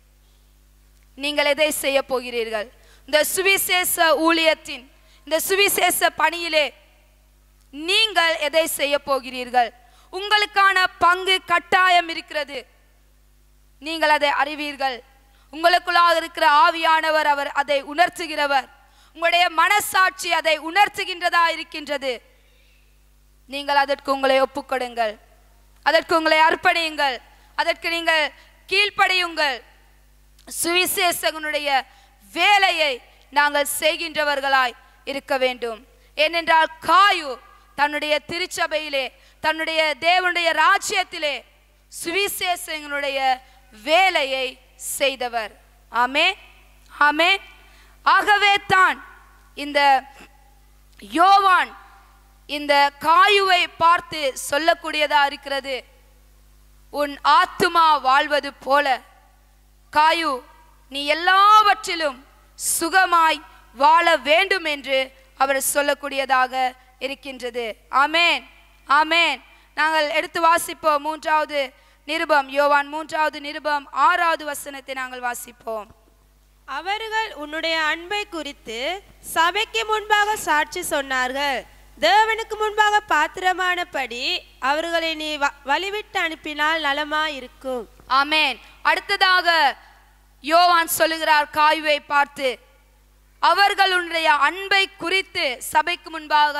நீங்கள் எதை செய்ய போகிறீர்கள்? இந்த சுவிசேஷ ஊழியத்தின், இந்த சுவிசேஷ பணியிலே நீங்கள் எதை செய்ய போகிறீர்கள்? உங்களுக்கான பங்கு கட்டாயம் இருக்கிறது. நீங்கள் அதை அறிவீர்கள். உங்களுக்குள்ளாக இருக்கிற ஆவியானவர் அவர் அதை உணர்த்துகிறவர். உங்களுடைய மனசாட்சி அதை உணர்த்துகின்றதா இருக்கின்றது. நீங்கள் அதற்கு உங்களை ஒப்புக்கொடுங்கள், அதற்கு உங்களை அர்ப்பணியுங்கள், அதற்கு நீங்கள் கீழ்ப்படியுங்கள். சுவிசேஷகனுடைய வேலையை நாங்கள் செய்கின்றவர்களாய் இருக்க வேண்டும். ஏனென்றால் காயு தன்னுடைய திருச்சபையிலே, தன்னுடைய தேவனுடைய ராஜ்யத்திலே சுவிசேஷகனுடைய வேலையை செய்தவர். ஆமென், ஆமென். ஆகவே தான் இந்த யோவான் இந்த காயுவை பார்த்து சொல்லக்கூடியதா இருக்கிறது, உன் ஆத்துமா வாழ்வது போல காயு நீ எல்லாவற்றிலும் சுகமாய் வாழ வேண்டும் என்று அவர் சொல்லக்கூடியதாக இருக்கின்றது. ஆமென், ஆமென். நாங்கள் எடுத்து வாசிப்போம் 3வது நிருபம், யோவான் 3வது நிருபம் 6வது வசனத்தை நாங்கள் வாசிப்போம். அவர்கள் உன்னுடைய அன்பை குறித்து சபைக்கு முன்பாக சாட்சி சொன்னார்கள். தேவனுக்கு முன்பாக பாத்திரமானபடி அவர்களை நீ வழிவிட்டு அனுப்பினால் நலமா இருக்கும். ஆமென். அடுத்ததாக யோவான் சொல்லுகிறார் காயுவை பார்த்து, அவர்களுடைய அன்பை குறித்து சபைக்கு முன்பாக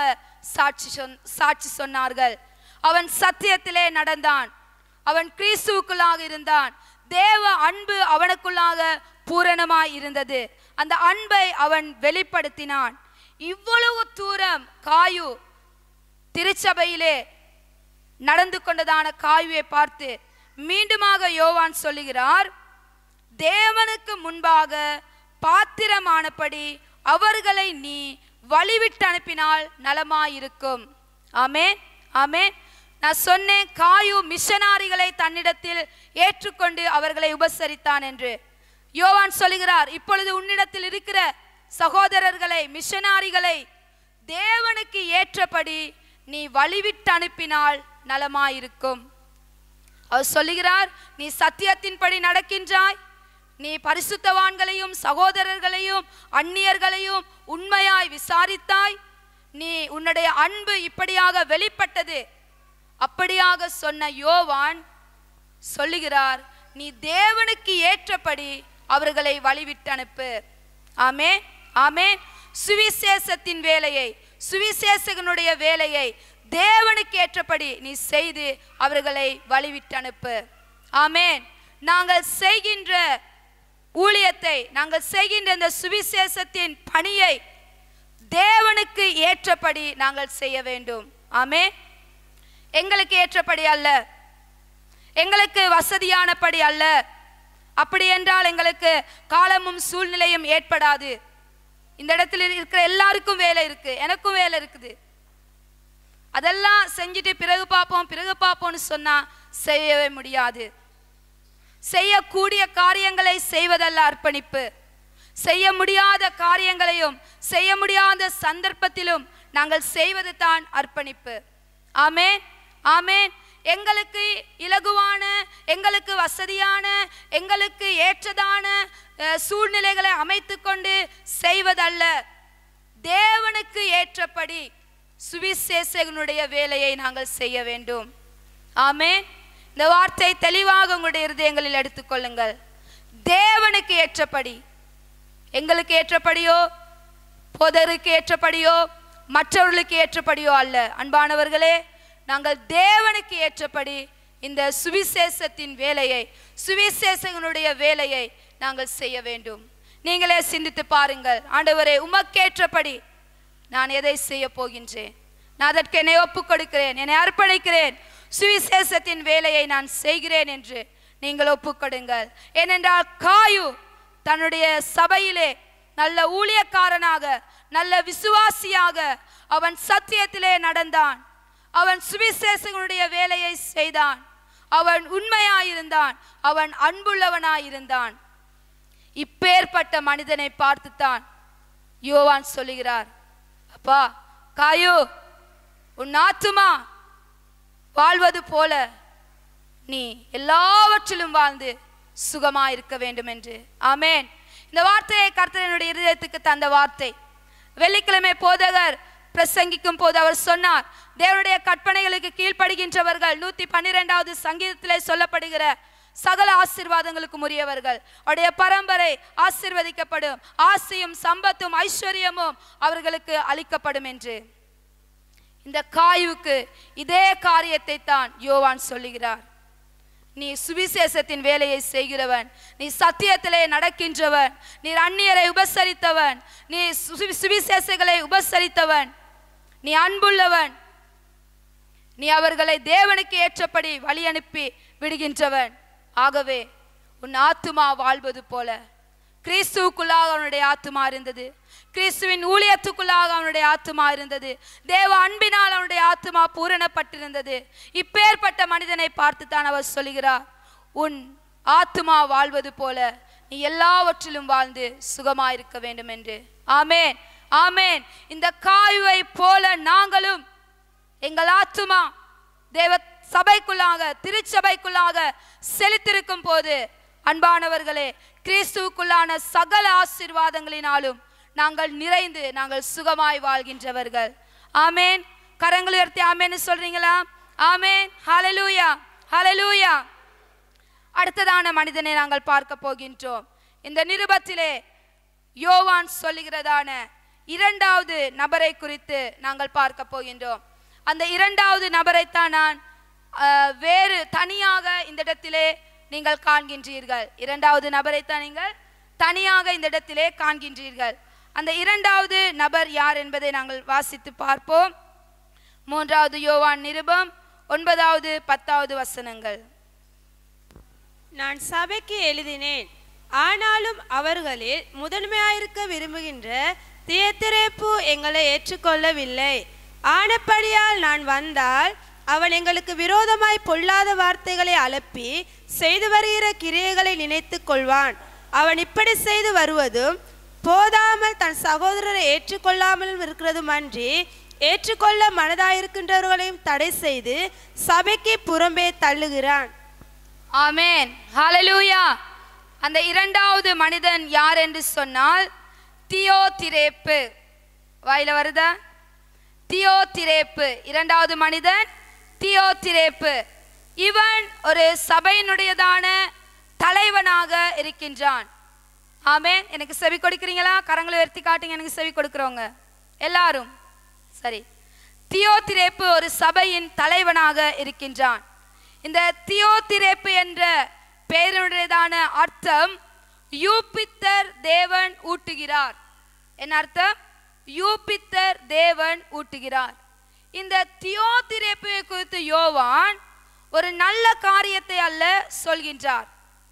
சாட்சி சொன்னார்கள். அவன் சத்தியத்திலே நடந்தான், அவன் கிறிஸ்துவுக்குள்ளாக இருந்தான், தேவ அன்பு அவனுக்குள்ளாக பூரணமாய் இருந்தது, அந்த அன்பை அவன் வெளிப்படுத்தினான். இவ்வளவு தூரம் காயு திருச்சபையிலே நடந்து கொண்டதான காயுவை பார்த்து மீண்டுமாக யோவான் சொல்லுகிறார், தேவனுக்கு முன்பாக பாத்திரமானபடி அவர்களை நீ வழிவிட்டு அனுப்பினால் நலமாயிருக்கும். ஆமென், ஆமென். நான் சொன்னேன், காயு மிஷனாரிகளை தன்னிடத்தில் ஏற்றுக்கொண்டு அவர்களை உபசரித்தான் என்று. யோவான் சொல்லுகிறார், இப்பொழுது உன்னிடத்தில் இருக்கிற சகோதரர்களை, மிஷனாரிகளை தேவனுக்கு ஏற்றபடி நீ வழிவிட்டு அனுப்பினால் நலமாயிருக்கும். அவர் சொல்லுகிறார், நீ சத்தியத்தின்படி நடக்கின்றாய், நீ பரிசுத்தவான்களையும் சகோதரர்களையும் அந்நியர்களையும் உண்மையாய் விசாரித்தாய், நீ உன்னுடைய அன்பு இப்படியாக வெளிப்பட்டது. அப்படியாக சொன்ன யோவான் சொல்லுகிறார், நீ தேவனுக்கு ஏற்றபடி அவர்களை வழிவிட்டு அனுப்பு. ஆமென், ஆமென். சுவிசேஷத்தின் வேலையை, சுவிசேஷகனுடைய வேலையை தேவனுக்கு ஏற்றபடி நீ செய்து அவர்களை வழிவிட்டு அனுப்பு. ஆமென். நாங்கள் செய்கின்ற ஊழியத்தை, நாங்கள் செய்கின்ற இந்த சுவிசேஷத்தின் பணியை தேவனுக்கு ஏற்றபடி நாங்கள் செய்ய வேண்டும். ஆமென். எங்களுக்கு ஏற்றபடி அல்ல, எங்களுக்கு வசதியானபடி அல்ல. அப்படி என்றால் எங்களுக்கு காலமும் சூழ்நிலையும் ஏற்படாது. இந்த இடத்துல இருக்கிற எல்லாருக்கும் வேலை இருக்கு, எனக்கும் வேலை இருக்குது. அதெல்லாம் செஞ்சுட்டு பிறகு பார்ப்போம்னு சொன்னா செய்யவே முடியாது. செய்யக்கூடிய காரியங்களை செய்வதல்ல அர்ப்பணிப்பு. செய்ய முடியாத காரியங்களையும் செய்ய முடியாத சந்தர்ப்பத்திலும் நாங்கள் செய்வது தான் அர்ப்பணிப்பு. ஆமென், ஆமென். எங்களுக்கு இலகுவான, எங்களுக்கு வசதியான, எங்களுக்கு ஏற்றதான சூழ்நிலைகளை அமைத்து கொண்டு செய்வதல்ல, தேவனுக்கு ஏற்றபடி சுவிசேஷகனுடைய வேலையை நாங்கள் செய்ய வேண்டும். ஆமென். இந்த வார்த்தை தெளிவாக உங்களுடைய இருதயங்களில் எடுத்துக்கொள்ளுங்கள். தேவனுக்கு ஏற்றபடி, எங்களுக்கு ஏற்றபடியோ போதருக்கு ஏற்றபடியோ மற்றவர்களுக்கு ஏற்றபடியோ அல்ல. அன்பானவர்களே, நாங்கள் தேவனுக்கு ஏற்றபடி இந்த சுவிசேஷத்தின் வேலையை, சுவிசேஷகனுடைய வேலையை நாங்கள் செய்ய வேண்டும். நீங்களே சிந்தித்து பாருங்கள். ஆண்டவரே, உமக்கேற்றபடி நான் எதை செய்ய போகின்றேன்? நான் அதற்கு என்னை ஒப்புக் கொடுக்கிறேன், என்னை அர்ப்பணிக்கிறேன், சுவிசேஷத்தின் வேலையை நான் செய்கிறேன் என்று நீங்கள் ஒப்புக்கொடுங்கள். ஏனென்றால் காயு தன்னுடைய சபையிலே நல்ல ஊழியக்காரனாக, நல்ல விசுவாசியாக அவன் சத்தியத்திலே நடந்தான், அவன் சுவிசேஷகனுடைய வேலையை செய்தான், அவன் உண்மையாயிருந்தான், அவன் அன்புள்ளவனாயிருந்தான். இப்பேற்பட்ட மனிதனை பார்த்துத்தான் யோவான் சொல்லுகிறார், அப்பா காயு, உன் ஆத்துமா வாழ்வது போல நீ எல்லாவற்றிலும் வாழ்ந்து சுகமா இருக்க வேண்டும் என்று. ஆமென். இந்த வார்த்தையை கர்த்தர் என்னுடைய இருதயத்துக்கு தந்த வார்த்தை. வெள்ளிக்கிழமை போதகர் பிரசங்கிக்கும் போது அவர் சொன்னார், தேவனுடைய கற்பனைகளுக்கு கீழ்ப்படுகின்றவர்கள் 112வது சங்கீதத்திலே சொல்லப்படுகிற சகல ஆசீர்வாதங்களுக்கும் உரியவர்கள், அவருடைய பரம்பரை ஆசீர்வதிக்கப்படும், ஆசையும் சம்பத்தும் ஐஸ்வர்யமும் அவர்களுக்கு அளிக்கப்படும் என்று. இந்த காயுவுக்கு இதே காரியத்தை தான் யோவான் சொல்லுகிறார். நீ சுவிசேஷத்தின் வேலையை செய்கிறவன், நீ சத்தியத்திலே நடக்கின்றவன், நீ அந்நியரை உபசரித்தவன், நீ சுவிசேஷங்களை உபசரித்தவன், நீ அன்புள்ளவன், நீ அவர்களை தேவனுக்கு ஏற்றபடி வழி அனுப்பி விடுகின்றவன். ஆகவே உன் ஆத்துமா வாழ்வது போல, கிறிஸ்துவுக்குள்ளாக அவனுடைய ஆத்துமா இருந்தது, கிறிஸ்துவின் ஊழியத்துக்குள்ளாக அவனுடைய ஆத்துமா இருந்தது, தேவ அன்பினால் அவனுடைய ஆத்துமா பூரணப்பட்டிருந்தது. இப்பேற்பட்ட மனிதனை பார்த்து தான் அவர் சொல்கிறார், உன் ஆத்துமா வாழ்வது போல நீ எல்லாவற்றிலும் வாழ்ந்து சுகமாயிருக்க வேண்டும் என்று. ஆமென், ஆமென். இந்த காயுவை போல நாங்களும் எங்கள் ஆத்துமா தேவ சபைக்குள்ளாக, திருச்சபைக்குள்ளாக செலுத்திருக்கும் போது, அன்பானவர்களே, கிறிஸ்துவுக்குள்ளான சகல ஆசீர்வாதங்களினாலும் நாங்கள் நிறைந்து நாங்கள் சுகமாய் வாழ்கின்றவர்கள். ஆமென். கரங்கள் உயர்த்தி ஆமென்னு சொல்றீங்களா? ஆமென். ஹல்லேலூயா, ஹல்லேலூயா. அடுத்ததான மனிதனை நாங்கள் பார்க்க போகின்றோம். இந்த நிருபத்திலே யோவான் சொல்லுகிறதான இரண்டாவது நபரை குறித்து நாங்கள் பார்க்க போகின்றோம். அந்த இரண்டாவது நபரைத்தான் நான் வேறு தனியாக இந்த இடத்திலே நீங்கள் காண்கின்றீர்கள். இரண்டாவது நபரைத்தான் நீங்கள் தனியாக இந்த இடத்திலே காண்கின்றீர்கள். அந்த இரண்டாவது நபர் யார் என்பதை நாங்கள் வாசித்து பார்ப்போம். 3வது யோவான் நிருபம் 9வது 10வது வசனங்கள். நான் சபைக்கு எழுதினேன், ஆனாலும் அவர்களில் முதன்மையாயிருக்க விரும்புகின்ற தியத்திரேப்பு எங்களை ஏற்றுக்கொள்ளவில்லை. ஆனபடியால் நான் வந்தால் அவன் எங்களுக்கு விரோதமாய் பொல்லாத வார்த்தைகளை அலப்பி செய்து வருகிற கிரியைகளை நினைத்து கொள்வான். அவன் இப்படி செய்து வருவதும் போதாமல் தன் சகோதரரை ஏற்றுக்கொள்ளாமலும் இருக்கிறதும் அன்றி ஏற்றுக்கொள்ள மனதாயிருக்கின்றவர்களையும் தடை செய்து சபைக்கு புறம்பே தள்ளுகிறான். ஆமென், ஹல்லேலூயா. அந்த இரண்டாவது மனிதன் யார் என்று சொன்னால் தியோதிரேப்பு. வாயில வருதா? தியோதிரேப்பு. இரண்டாவது மனிதன் தியோதிரேப்பு. இவன் ஒரு சபையினுடையதான தலைவனாக இருக்கின்றான். ஆமென். எனக்கு செவி கொடுக்கிறீங்களா? கரங்களை உயர்த்தி காட்டுங்க. எனக்கு செவி கொடுக்கிறவங்க எல்லாரும். சரி. தியோதிரேப்பு ஒரு சபையின் தலைவனாக இருக்கின்றான். இந்த தியோதிரேப்பு என்ற பெயருடையதான அர்த்தம் யூபித்தர் தேவன் ஊட்டுகிறார். என்ன அர்த்தம்? யூபித்தர் தேவன் ஊட்டுகிறார். இந்த தியோதிரேப்பை குறித்து யோவான் ஒரு நல்ல காரியத்தை அல்ல சொல்கின்றார்.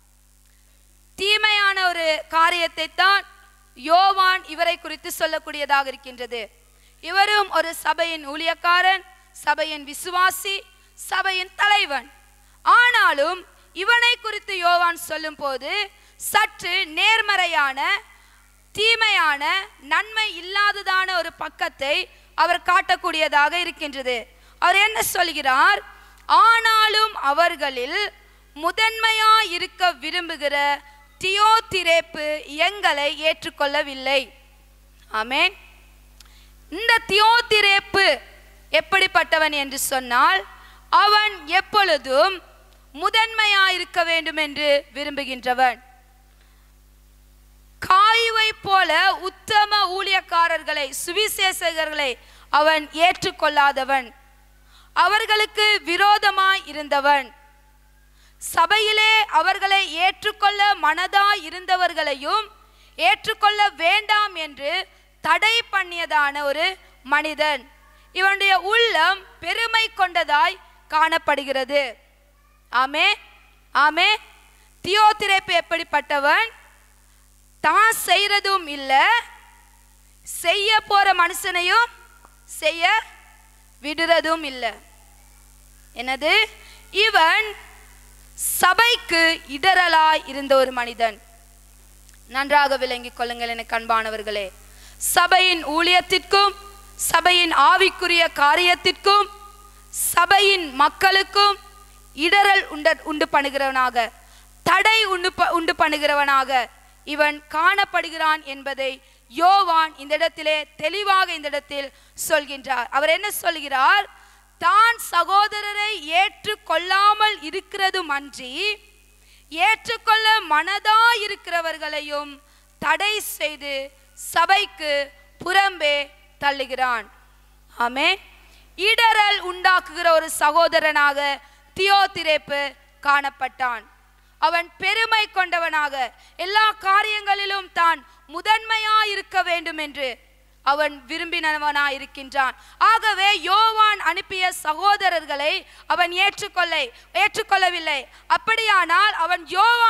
தீமையான ஒரு காரியத்தை தான் யோவான் இவரை குறித்து சொல்லக்கூடியதாக இருக்கின்றது. இவரும் ஒரு சபையின் ஊழியக்காரன், சபையின் விசுவாசி, சபையின் தலைவன். ஆனாலும் இவனை குறித்து யோவான் சொல்லும் போது சற்று நேர்மறையான, தீமையான, நன்மை இல்லாததான ஒரு பக்கத்தை அவர் காட்டக்கூடியதாக இருக்கின்றது. அவர் என்ன சொல்கிறார்? ஆனாலும் அவர்களில் முதன்மையா இருக்க விரும்புகிற தியோதிரேப்பு எங்களை ஏற்றுக்கொள்ளவில்லை. ஆமென். இந்த தியோதிரேப்பு எப்படிப்பட்டவன் என்று சொன்னால், அவன் எப்பொழுதும் முதன்மையா இருக்க வேண்டும் என்று விரும்புகின்றவன். காயுவை போல உத்தம ஊழியக்காரர்களை, சுவிசேஷகர்களை அவன் ஏற்றுக்கொள்ளாதவன், அவர்களுக்கு விரோதமாய் இருந்தவன். சபையிலே அவர்களை ஏற்றுக்கொள்ள மனதாய் இருந்தவர்களையும் ஏற்றுக்கொள்ள வேண்டாம் என்று தடை பண்ணியதான ஒரு மனிதன். இவனுடைய உள்ளம் பெருமை கொண்டதாய் காணப்படுகிறது. ஆமே ஆமே. தியோதிரேப்பு எப்படிப்பட்டவன்? தான் செய்யறதும் இல்லை, செய்ய போற மனுஷனையும் செய்ய விடுறதும் இல்லை. என்னது? இவன் சபைக்கு இடரலாய் இருந்த ஒரு மனிதன். நன்றாக விளங்கிக் கொள்ளுங்கள் எனக்கு அன்பானவர்களே. சபையின் ஊழியத்திற்கும், சபையின் ஆவிக்குரிய காரியத்திற்கும், சபையின் மக்களுக்கும் இடரல் உண்டு பண்ணுகிறவனாக, தடை உண்டு பண்ணுகிறவனாக இவன் காணப்படுகிறான் என்பதை யோவான் இந்த இடத்திலே தெளிவாக இந்த இடத்தில் சொல்கின்றார். அவர் என்ன சொல்கிறார்? தான் சகோதரரை ஏற்றுக்கொள்ளாமல் இருக்கிறதும் அன்றி ஏற்றுக்கொள்ள மனதாய் இருக்கிறவர்களையும் தடை செய்து சபைக்கு புறம்பே தள்ளுகிறான். ஆமென். இடரல் உண்டாக்குகிற ஒரு சகோதரனாக தியோதிரேப்பு காணப்பட்டான். அவன் பெருமை கொண்டவனாக, எல்லா காரியங்களிலும் தான் முதன்மையாய் இருக்க வேண்டும் என்று அவன் விரும்பினவனாய் இருக்கின்றான். ஆகவே யோவான் அனுப்பிய சகோதரர்களை அவன் ஏற்றுக்கொள்ளவில்லை. அப்படியானால் அவன்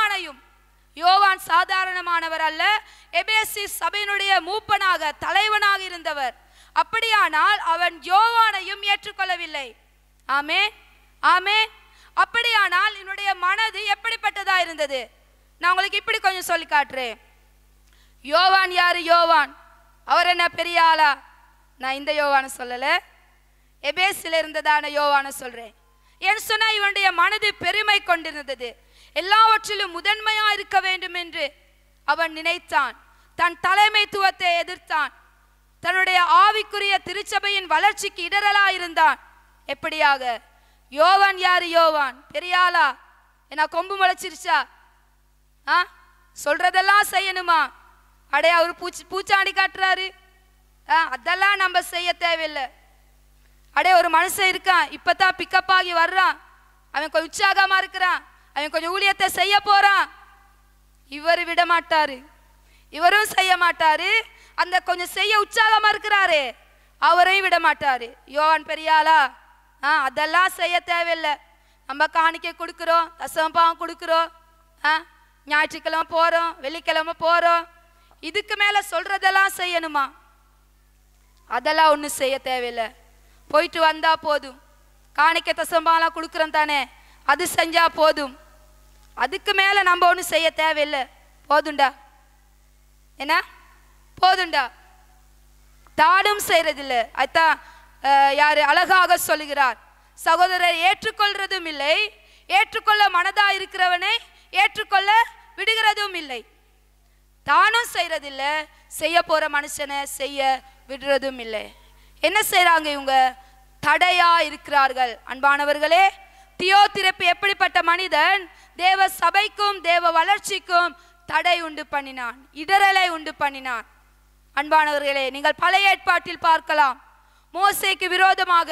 யோவான் சாதாரணமானவர் அல்ல, எபேசி சபையினுடைய மூப்பனாக, தலைவனாக இருந்தவர். அப்படியானால் அவன் யோவானையும் ஏற்றுக்கொள்ளவில்லை. ஆமென் ஆமென். அப்படியானால் என்னுடைய மனது எப்படிப்பட்டதா இருந்தது? நான் உங்களுக்கு இப்படி கொஞ்சம் சொல்லி காட்டுறேன். யோவான் யாரு? யோவான் அவர் என்ன பெரிய ஆளா? நான் இந்த யோவான சொல்லல, எபேசில இருந்ததான யோவான சொல்றேன். ஏன்னு சொன்னா இவனுடைய மனது பெருமை கொண்டிருந்தது. எல்லாவற்றிலும் முதன்மையா இருக்க வேண்டும் என்று அவன் நினைத்தான். தன் தலைமைத்துவத்தை எதிர்த்தான். தன்னுடைய ஆவிக்குரிய திருச்சபையின் வளர்ச்சிக்கு இடரலா இருந்தான். எப்படியாக? யோவான் யாரு? யோவான் பெரிய ஆளா? என்ன கொம்பு முளைச்சிருச்சா? சொல்றதெல்லாம் செய்யணுமா? அடே அவர் பூச்சாண்டி காட்டுறாரு, அதெல்லாம் நம்ம செய்ய தேவையில்லை. அடே ஒரு மனுஷன் இருக்கான், இப்பதான் பிக்கப் ஆகி வர்றான், அவன் கொஞ்சம் உற்சாகமா இருக்கிறான், அவன் கொஞ்சம் ஊழியத்தை செய்ய போறான், இவர் விட மாட்டாரு, இவரும் செய்ய மாட்டாரு. அந்த கொஞ்சம் செய்ய உற்சாகமா இருக்கிறாரு, அவரையும் விட மாட்டாரு. யோவான் பெரியாளா, அதெல்லாம் செய்ய தேவையில்லை, நம்ம காணிக்கை கொடுக்குறோம், தசமபாகம் கொடுக்குறோம், ஞாயிற்றுக்கிழமை போறோம், வெள்ளிக்கிழமை போறோம், இதுக்கு மேல சொல்றதெல்லாம் செய்யணுமா? அதெல்லாம் ஒன்றும் செய்ய தேவையில்லை, போயிட்டு வந்தா போதும். காணிக்கை தசமபாகம் கொடுக்குறோம் தானே, அது செஞ்சா போதும், அதுக்கு மேல நம்ம ஒன்றும் செய்ய தேவையில்லை. போதுண்டா, என்ன போதுண்டா? தானும் செய்யறதில்லை. அதுதான் யாரு அழகாக சொல்லுகிறார், சகோதரர் ஏற்றுக்கொள்றதும் இல்லை, ஏற்றுக்கொள்ள மனதா இருக்கிறவனை ஏற்றுக்கொள்ள விடுகிறதும் இல்லை. தானும் செய்யறதில்லை, செய்ய போற மனுஷனை செய்ய விடுறதும் இல்லை. என்ன செய்யறாங்க இவங்க? தடையா இருக்கிறார்கள். அன்பானவர்களே, தியோதிரேப்பு எப்படிப்பட்ட மனிதன்? தேவ சபைக்கும் தேவ வளர்ச்சிக்கும் தடை உண்டு பண்ணினான், இடரலை உண்டு பண்ணினான். அன்பானவர்களே, நீங்கள் பழைய ஏற்பாட்டில் பார்க்கலாம், மோசேக்கு விரோதமாக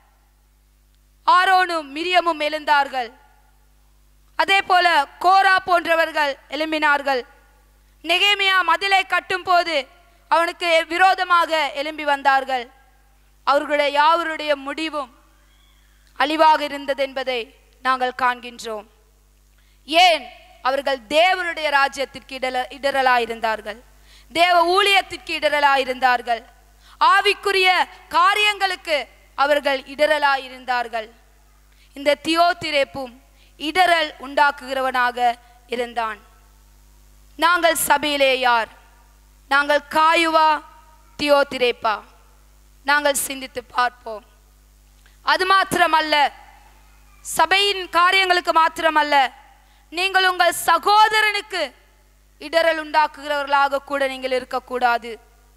ஆரோனும் மிரியமும் எழுந்தார்கள், அதே போல கோரா போன்றவர்கள் எழும்பினார்கள். நெகேமியா மதிலை கட்டும் போது அவனுக்கு விரோதமாக எழும்பி வந்தார்கள். அவர்களுடைய யாவருடைய முடிவும் அழிவாக இருந்தது என்பதை நாங்கள் காண்கின்றோம். ஏன்? அவர்கள் தேவனுடைய ராஜ்யத்திற்கு இடரலாயிருந்தார்கள், தேவ ஊழியத்திற்கு இடரலாயிருந்தார்கள், ஆவிக்குரிய காரியங்களுக்கு அவர்கள் இடரலாயிருந்தார்கள். இந்த தியோதிரேப்பும் இடரல் உண்டாக்குகிறவனாக இருந்தான். நாங்கள் சபையிலே யார்? நாங்கள் காயுவா, தியோதிரேப்பா? நாங்கள் சிந்தித்து பார்ப்போம். அது மாத்திரமல்ல, சபையின் காரியங்களுக்கு மாத்திரமல்ல, நீங்கள் உங்கள் சகோதரனுக்கு இடரல் உண்டாக்குகிறவர்களாக கூட நீங்கள் இருக்கக்கூடாது.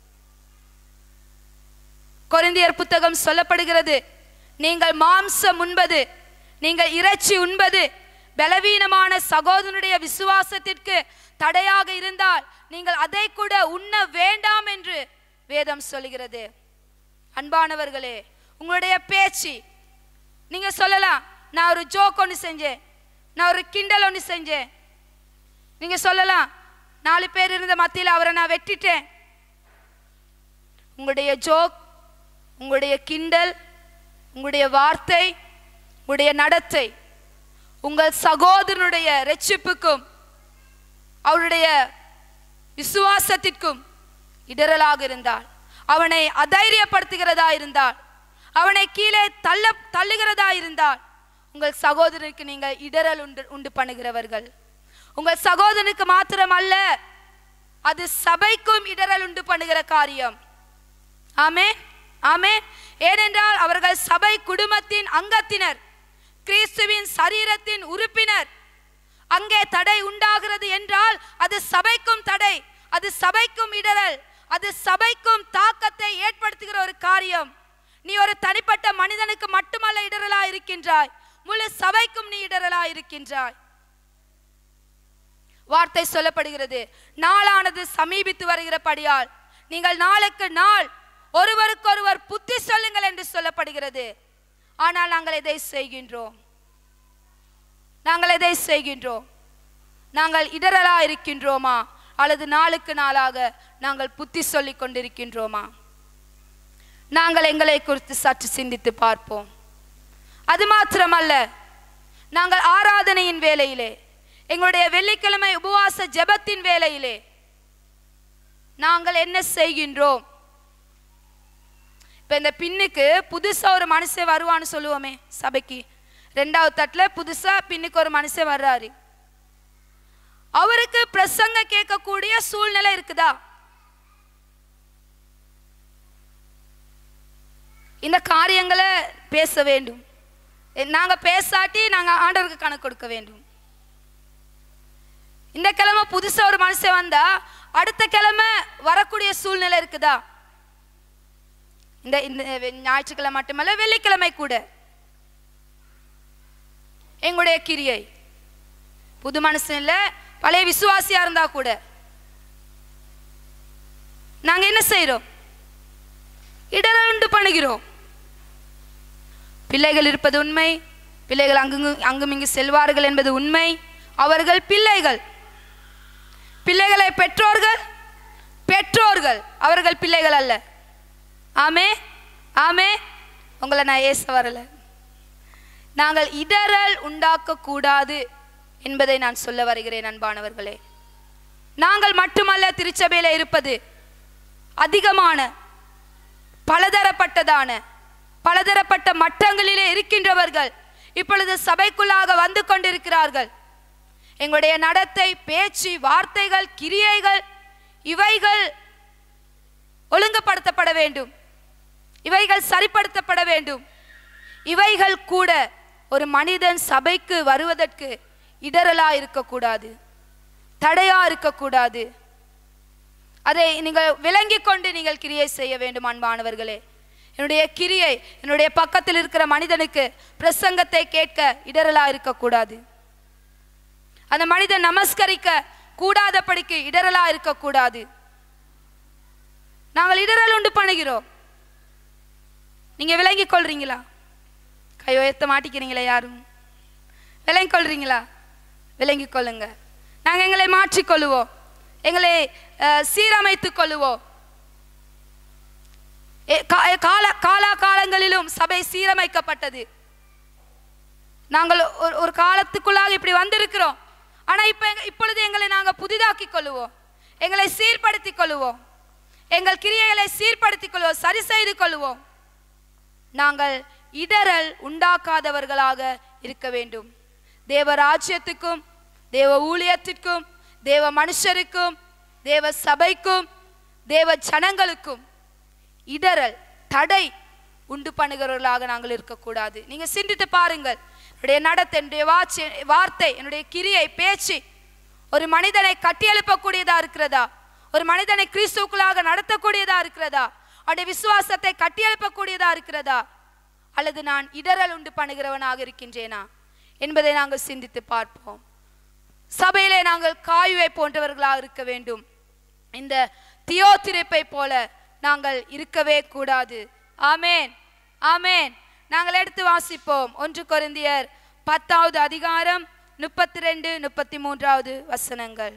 கொரிந்தியர் புத்தகம் சொல்லப்படுகிறது, நீங்கள் மாம்சம் உண்பது, நீங்கள் இறைச்சி உண்பது பலவீனமான சகோதரனுடைய விசுவாசத்திற்கு தடையாக இருந்தால் நீங்கள் அதை கூட உண்ண வேண்டாம் என்று வேதம் சொல்லுகிறது. அன்பானவர்களே, உங்களுடைய பேச்சு, நீங்க சொல்லலாம், நான் ஒரு ஜோக் ஒன்று செஞ்சேன், நான் ஒரு கிண்டல் ஒன்று செஞ்சேன். நீங்க சொல்லலாம், 4 பேர் இருந்த மத்தியில் அவரை நான் வெட்டிட்டேன். உங்களுடைய ஜோக், உங்களுடைய கிண்டல், உங்களுடைய வார்த்தை, உங்களுடைய நடத்தை உங்கள் சகோதரனுடைய இரட்சிப்புக்கும் அவருடைய விசுவாசத்திற்கும் இடரலாக இருந்தால், அவனை அதைரியப்படுத்துகிறதா இருந்தால், அவனை கீழே தள்ளுகிறதா இருந்தால், உங்கள் சகோதரனுக்கு நீங்கள் இடரல் உண்டு பண்ணுகிறவர்கள். உங்கள் சகோதரனுக்கு மாத்திரம் அல்ல, அது சபைக்கும் இடரல் உண்டு பண்ணுகிற காரியம். ஆமென், ஆமென். ஏனென்றால் அவர்கள் சபை குடும்பத்தின் அங்கத்தினர், கிறிஸ்துவின் சரீரத்தின் உறுப்பினர். அங்கே தடை உண்டாகிறது என்றால் அது சபைக்கும் தடை, அது சபைக்கும் இடரல், அது சபைக்கும் தாக்கத்தை ஏற்படுத்துகிற ஒரு காரியம். நீ ஒரு தனிப்பட்ட மனிதனுக்கு மட்டுமல்ல இடரலா இருக்கின்றாய், முழு சபைக்கும் நீ இடரலா இருக்கின்றாய். வார்த்தை சொல்லப்படுகிறது, நாளானது சமீபித்து வருகிறபடியால் நீங்கள் நாளுக்கு நாள் ஒருவருக்கொருவர் புத்தி சொல்லுங்கள் என்று சொல்லப்படுகிறது. ஆனால் நாங்கள் எதை செய்கின்றோம்? நாங்கள் எதை செய்கின்றோம்? நாங்கள் இடரலா இருக்கின்றோமா, அல்லது நாளுக்கு நாளாக நாங்கள் புத்தி சொல்லிக் கொண்டிருக்கின்றோமா? நாங்கள் எங்களை குறித்து சற்று சிந்தித்து பார்ப்போம். அது மாத்திரமல்ல, நாங்கள் ஆராதனையின் வேளையிலே, எங்களுடைய வெள்ளிக்கிழமை உபவாச ஜெபத்தின் வேளையிலே நாங்கள் என்ன செய்கின்றோம்? இப்ப இந்த பின்னுக்கு புதுசா ஒரு மனுஷன் வருவான்னு சொல்லுவோமே சபைக்கு, 2வது தட்டுல புதுசா பின்னுக்கு ஒரு மனுஷன் வர்றாரு. அவருக்கு பிரசங்க கேட்கக்கூடிய சூழ்நிலை இருக்குதா? இந்த காரியங்களை பேச வேண்டும். நாங்க பேசாட்டி நாங்க ஆண்டவருக்கு கணக்கு கொடுக்க வேண்டும். இந்த கிழமை புதுசா ஒரு மனுஷன் வந்தா அடுத்த கிழமை வரக்கூடிய சூழ்நிலை இருக்குதா? இந்த ஞாயிற்றுக்கிழமை மட்டுமல்ல, வெள்ளிக்கிழமை கூட எங்களுடைய கிரியை புது மனுஷன் இல்லை, பழைய விசுவாசியா இருந்தா கூட நாங்க என்ன செய்யறோம்? இடரல் உண்டு பண்ணுகிறோம். பிள்ளைகள் இருப்பது உண்மை, பிள்ளைகள் அங்கும் இங்கு செல்வார்கள் என்பது உண்மை. அவர்கள் பிள்ளைகள், பிள்ளைகளை பெற்றோர்கள், பெற்றோர்கள் அவர்கள் பிள்ளைகள் அல்ல. ஆமே ஆமே. உங்களை நான் ஏச வரல. நாங்கள் இடரல் உண்டாக்க கூடாது என்பதை நான் சொல்ல வருகிறேன் அன்பானவர்களே. நாங்கள் மட்டுமல்ல திருச்சபையில இருப்பது, அதிகமான பலதரப்பட்ட மட்டங்களிலே இருக்கின்றவர்கள் இப்பொழுது சபைக்குள்ளாக வந்து கொண்டிருக்கிறார்கள். எங்களுடைய நடத்தை, பேச்சு, வார்த்தைகள், கிரியைகள் இவைகள் ஒழுங்குபடுத்தப்பட வேண்டும், இவைகள் சரிப்படுத்தப்பட வேண்டும். இவைகள் கூட ஒரு மனிதன் சபைக்கு வருவதற்கு இடரலா இருக்கக்கூடாது, தடையா இருக்கக்கூடாது. அதை நீங்கள் விளங்கி கொண்டு நீங்கள் கிரியை செய்ய வேண்டும் அன்பானவர்களே. என்னுடைய கிரியை என்னுடைய பக்கத்தில் இருக்கிற மனிதனுக்கு பிரசங்கத்தை கேட்க இடரலா இருக்கக்கூடாது. அந்த மனிதன் நமஸ்கரிக்க கூடாதபடிக்கு இடரலா இருக்கக்கூடாது. நாங்கள் இடரல் உண்டு பண்ணுகிறோம். நீங்க விளங்கி கொள்றீங்களா? கையோ எத்த மாட்டிக்கிறீங்களா? யாரும் விளங்கி கொள்றீங்களா? விளங்கி கொள்ளுங்க. நாங்கள் எங்களை மாற்றிக்கொள்ளுவோம், எங்களை சீரமைத்துக் கொள்ளுவோம். காலங்களிலும் சபை சீரமைக்கப்பட்டது. நாங்கள் ஒரு காலத்துக்குள்ளாக இப்படி வந்திருக்கிறோம். ஆனா இப்பொழுது எங்களை நாங்கள் புதிதாக்கி கொள்ளுவோம், எங்களை சீர்படுத்திக் கொள்ளுவோம், எங்கள் கிரியைகளை சீர்படுத்திக் கொள்வோம், சரி செய்து கொள்வோம். நாங்கள் இடரல் உண்டாக்காதவர்களாக இருக்க வேண்டும். தேவ ராஜ்யத்துக்கும், தேவ ஊழியத்திற்கும், தேவ மனுஷருக்கும், தேவ சபைக்கும், தேவ ஜனங்களுக்கும் இடரல், தடை உண்டு பண்ணுகிறவர்களாக நாங்கள் இருக்கக்கூடாது. நீங்க சிந்தித்து பாருங்கள். என்னுடைய நடத்தை, என்னுடைய வார்த்தை, என்னுடைய கிரியை, பேச்சு ஒரு மனிதனை கட்டியெழுப்பக்கூடியதா இருக்கிறதா? ஒரு மனிதனை கிறிஸ்துவுக்குள்ளாக நடத்தக்கூடியதா இருக்கிறதா? அவருடைய விசுவாசத்தை கட்டியெழுப்பக்கூடியதா இருக்கிறதா? அல்லது நான் இடரல் உண்டு பண்ணுகிறவனாக இருக்கின்றேனா என்பதை நாங்கள் சிந்தித்து பார்ப்போம். சபையிலே நாங்கள் காயுவை போன்றவர்களாக இருக்க வேண்டும். இந்த தியோதிருப்பை போல நாங்கள் இருக்கவே கூடாது. ஆமேன் ஆமேன். நாங்கள் எடுத்து வாசிப்போம். 1 கொரிந்தியர் 10வது அதிகாரம் 32-33 வசனங்கள்.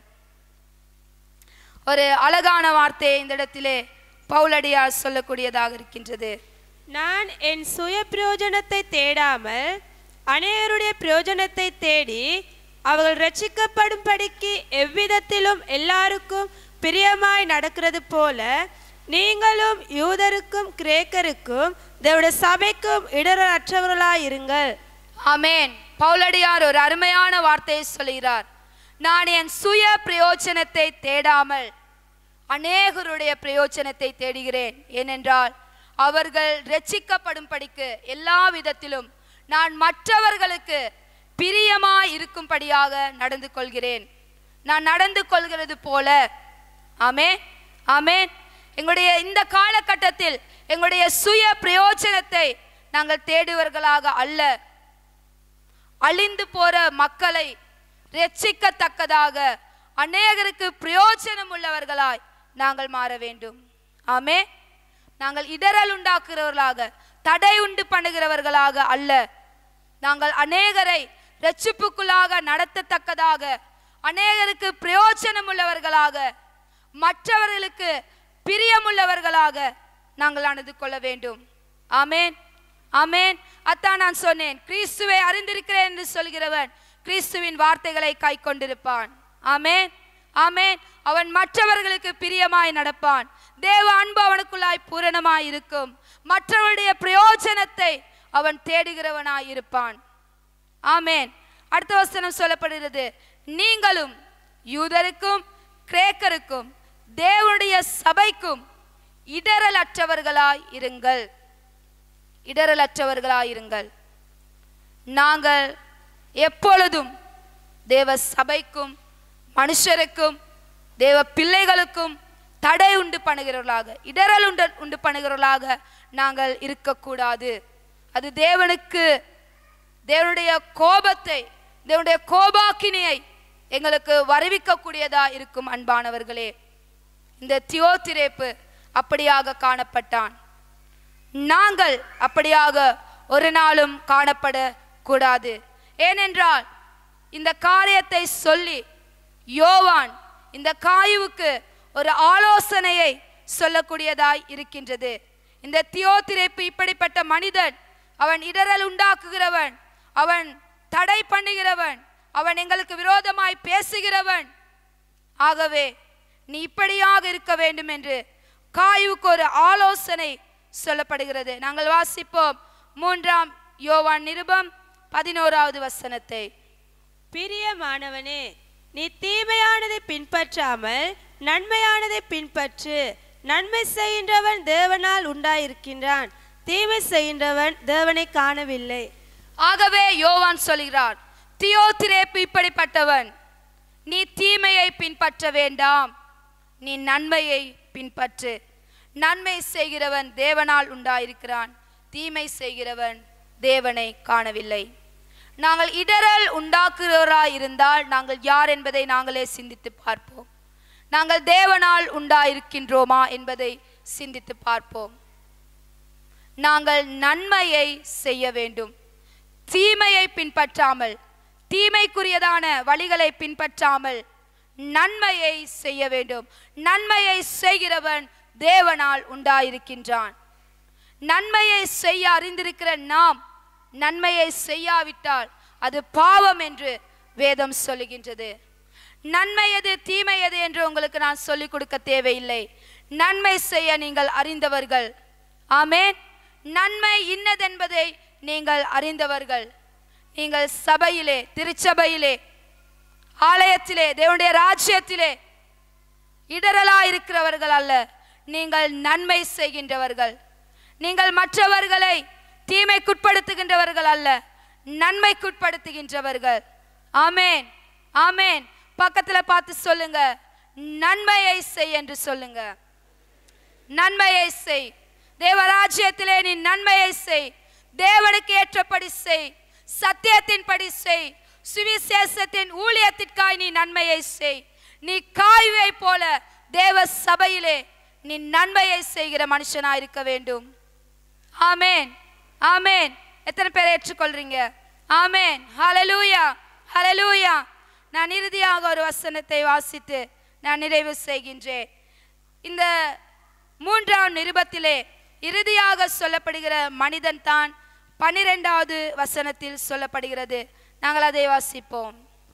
ஒரு அழகான வார்த்தை இந்த இடத்திலே பவுலடியார் சொல்லக்கூடியதாக இருக்கின்றது. நான் என் சுய பிரயோஜனத்தை தேடாமல் அநேகருடைய பிரயோஜனத்தை தேடி அவர்கள் ரட்சிக்கப்படும்படிக்கு எவ்விதத்திலும் எல்லாருக்கும் பிரியமாய் நடக்கிறது போல நீங்களும் யூதருக்கும் கிரேக்கருக்கும் தேவனுடைய சபைக்கும் இடரலற்றவர்களாயிருங்கள். ஆமேன். பவுலடியார் ஒரு அருமையான வார்த்தையை சொல்கிறார். நான் என் சுய பிரயோஜனத்தை தேடாமல் அநேகருடைய பிரயோஜனத்தை தேடுகிறேன். ஏனென்றால் அவர்கள் ரட்சிக்கப்படும்படிக்கு எல்லா விதத்திலும் நான் மற்றவர்களுக்கு பிரியமாய் இருக்கும்படியாக நடந்து கொள்கிறேன். நான் நடந்து கொள்கிறது போல. ஆமேன் ஆமேன். எங்களுடைய இந்த காலகட்டத்தில் எங்களுடைய சுய பிரயோஜனத்தை நாங்கள் தேடுவர்களாக அல்ல, அழிந்து போற மக்களை ரட்சிக்கத்தக்கதாக அநேகருக்கு பிரயோஜனம் உள்ளவர்களாய் நாங்கள் மாற வேண்டும். ஆமே. நாங்கள் இடரல் உண்டாக்குறவர்களாக, தடை உண்டு பண்ணுகிறவர்களாக அல்ல. நாங்கள் அநேகரை ரட்சிப்புக்குள்ளாக நடத்தத்தக்கதாக, அநேகருக்கு பிரயோஜனம் உள்ளவர்களாக, மற்றவர்களுக்கு பிரியமுள்ளவர்களாக நாங்கள் நடந்து கொள்ள வேண்டும். ஆமேன் ஆமேன். அத்தான் நான் சொன்னேன், கிறிஸ்துவை அறிந்திருக்கிறேன் என்று சொல்கிறவன் கிறிஸ்துவின் வார்த்தைகளை கை கொண்டிருப்பான். ஆமேன் ஆமேன். அவன் மற்றவர்களுக்கு பிரியமாய் நடப்பான். தேவ அன்பு அவனுக்குள்ளாய் பூரணமாய் இருக்கும். மற்றவருடைய பிரயோஜனத்தை அவன் தேடுகிறவனாய் இருப்பான். ஆமேன். அடுத்த வசனம் சொல்லப்படுகிறது, நீங்களும் யூதருக்கும் கிரேக்கருக்கும் தேவனுடைய சபைக்கும் இடரலற்றவர்களாய் இருங்கள். இடரலற்றவர்களாய் இருங்கள். நாங்கள் எப்பொழுதும் தேவ சபைக்கும் மனுஷருக்கும் தேவ பிள்ளைகளுக்கும் தடை உண்டு பண்ணுகிறவர்களாக, இடரல் உண்டு பண்ணுகிறவர்களாக நாங்கள் இருக்கக்கூடாது. அது தேவனுடைய கோபத்தை, தேவனுடைய கோபாக்கினியை எங்களுக்கு வருவிக்கக்கூடியதா இருக்கும். அன்பானவர்களே, இந்த தியோதிரேப்பு அப்படியாக காணப்பட்டான். நாங்கள் அப்படியாக ஒரு நாளும் காணப்பட கூடாது. ஏனென்றால் இந்த காரியத்தை சொல்லி யோவான் இந்த காயுவுக்கு ஒரு ஆலோசனையை சொல்லக்கூடியதாய் இருக்கின்றது. இந்த தியோதிரேப்பு இப்படிப்பட்ட மனிதன், அவன் இடரல் உண்டாக்குகிறவன், அவன் தடை பண்ணுகிறவன், அவன் எங்களுக்கு விரோதமாய் பேசுகிறவன். ஆகவே நீ இப்படியாக இருக்க வேண்டும் என்று காயுவுக்கு ஒரு ஆலோசனை சொல்லப்படுகிறது. நாங்கள் வாசிப்போம் 3 யோவான் நிருபம் 11வது வசனத்தை. பிரியமானவனே, நீ தீமையானதை பின்பற்றாமல் நன்மையானதை பின்பற்று. நன்மை செய்கின்றவன் தேவனால் உண்டாயிருக்கின்றான், தீமை செய்கின்றவன் தேவனை காணவில்லை. ஆகவே யோவான் சொல்கிறார், தியோதிரேப்பு இப்படிப்பட்டவன், நீ தீமையை பின்பற்ற வேண்டாம், நீ நன்மையை பின்பற்று. நன்மை செய்கிறவன் தேவனால் உண்டாயிருக்கிறான், தீமை செய்கிறவன் தேவனை காணவில்லை. நாங்கள் இடரல் உண்டாக்குகிறவராய் இருந்தால் நாங்கள் யார் என்பதை நாங்களே சிந்தித்து பார்ப்போம். நாங்கள் தேவனால் உண்டாயிருக்கின்றோமா என்பதை சிந்தித்து பார்ப்போம். நாங்கள் நன்மையை செய்ய வேண்டும், தீமையை பின்பற்றாமல், தீமைக்குரியதான வழிகளை பின்பற்றாமல் நன்மையை செய்ய வேண்டும். நன்மையை செய்கிறவன் தேவனால் உண்டாயிருக்கின்றான். நன்மையை செய்ய அறிந்திருக்கிற நாம் நன்மையை செய்யாவிட்டால் அது பாவம் என்று வேதம் சொல்லுகின்றது. நன்மை எது தீமை எது என்று உங்களுக்கு நான் சொல்லிக் கொடுக்க தேவையில்லை. நன்மை செய்ய நீங்கள் அறிந்தவர்கள். ஆமென். நன்மை இன்னதென்பதை நீங்கள் அறிந்தவர்கள். நீங்கள் சபையிலே, திருச்சபையிலே, ஆலயத்திலே, தேவனுடைய ராஜ்யத்திலே இடரலாயிருக்கிறவர்கள் அல்ல, நீங்கள் நன்மை செய்கின்றவர்கள். நீங்கள் மற்றவர்களை தீமைக்குட்படுத்துகின்றவர்கள் அல்ல, நன்மைக்குட்படுத்துகின்றவர்கள். ஆமென், ஆமென். பக்கத்தில் பார்த்து சொல்லுங்க, நன்மையை செய் என்று சொல்லுங்க. நன்மையை செய். தேவராஜ்யத்திலே நீ நன்மையை செய், தேவனுக்கு ஏற்றபடி செய், சத்தியத்தின்படி செய், சுவிசேஷத்தின் ஊழியத்திற்காய் நீ நன்மையை செய். நீ காயுவை போல தேவ சபையிலே நீ நன்மையை செய்கிற மனுஷனாய் இருக்க வேண்டும். ஆமென், ஆமென். எத்தனை பேரை ஏற்றுக்கொள்றீங்க? ஆமென். ஹல்லேலூயா, ஹல்லேலூயா. நான் இறுதியாக ஒரு வசனத்தை வாசித்து நான் நிறைவு செய்கின்றேன். இந்த 3ஆம் நிருபத்திலே இறுதியாக சொல்லப்படுகிற மனிதன் தான் 12வது வசனத்தில் சொல்லப்படுகிறது. நாங்கள் அதை வாசிப்போம்.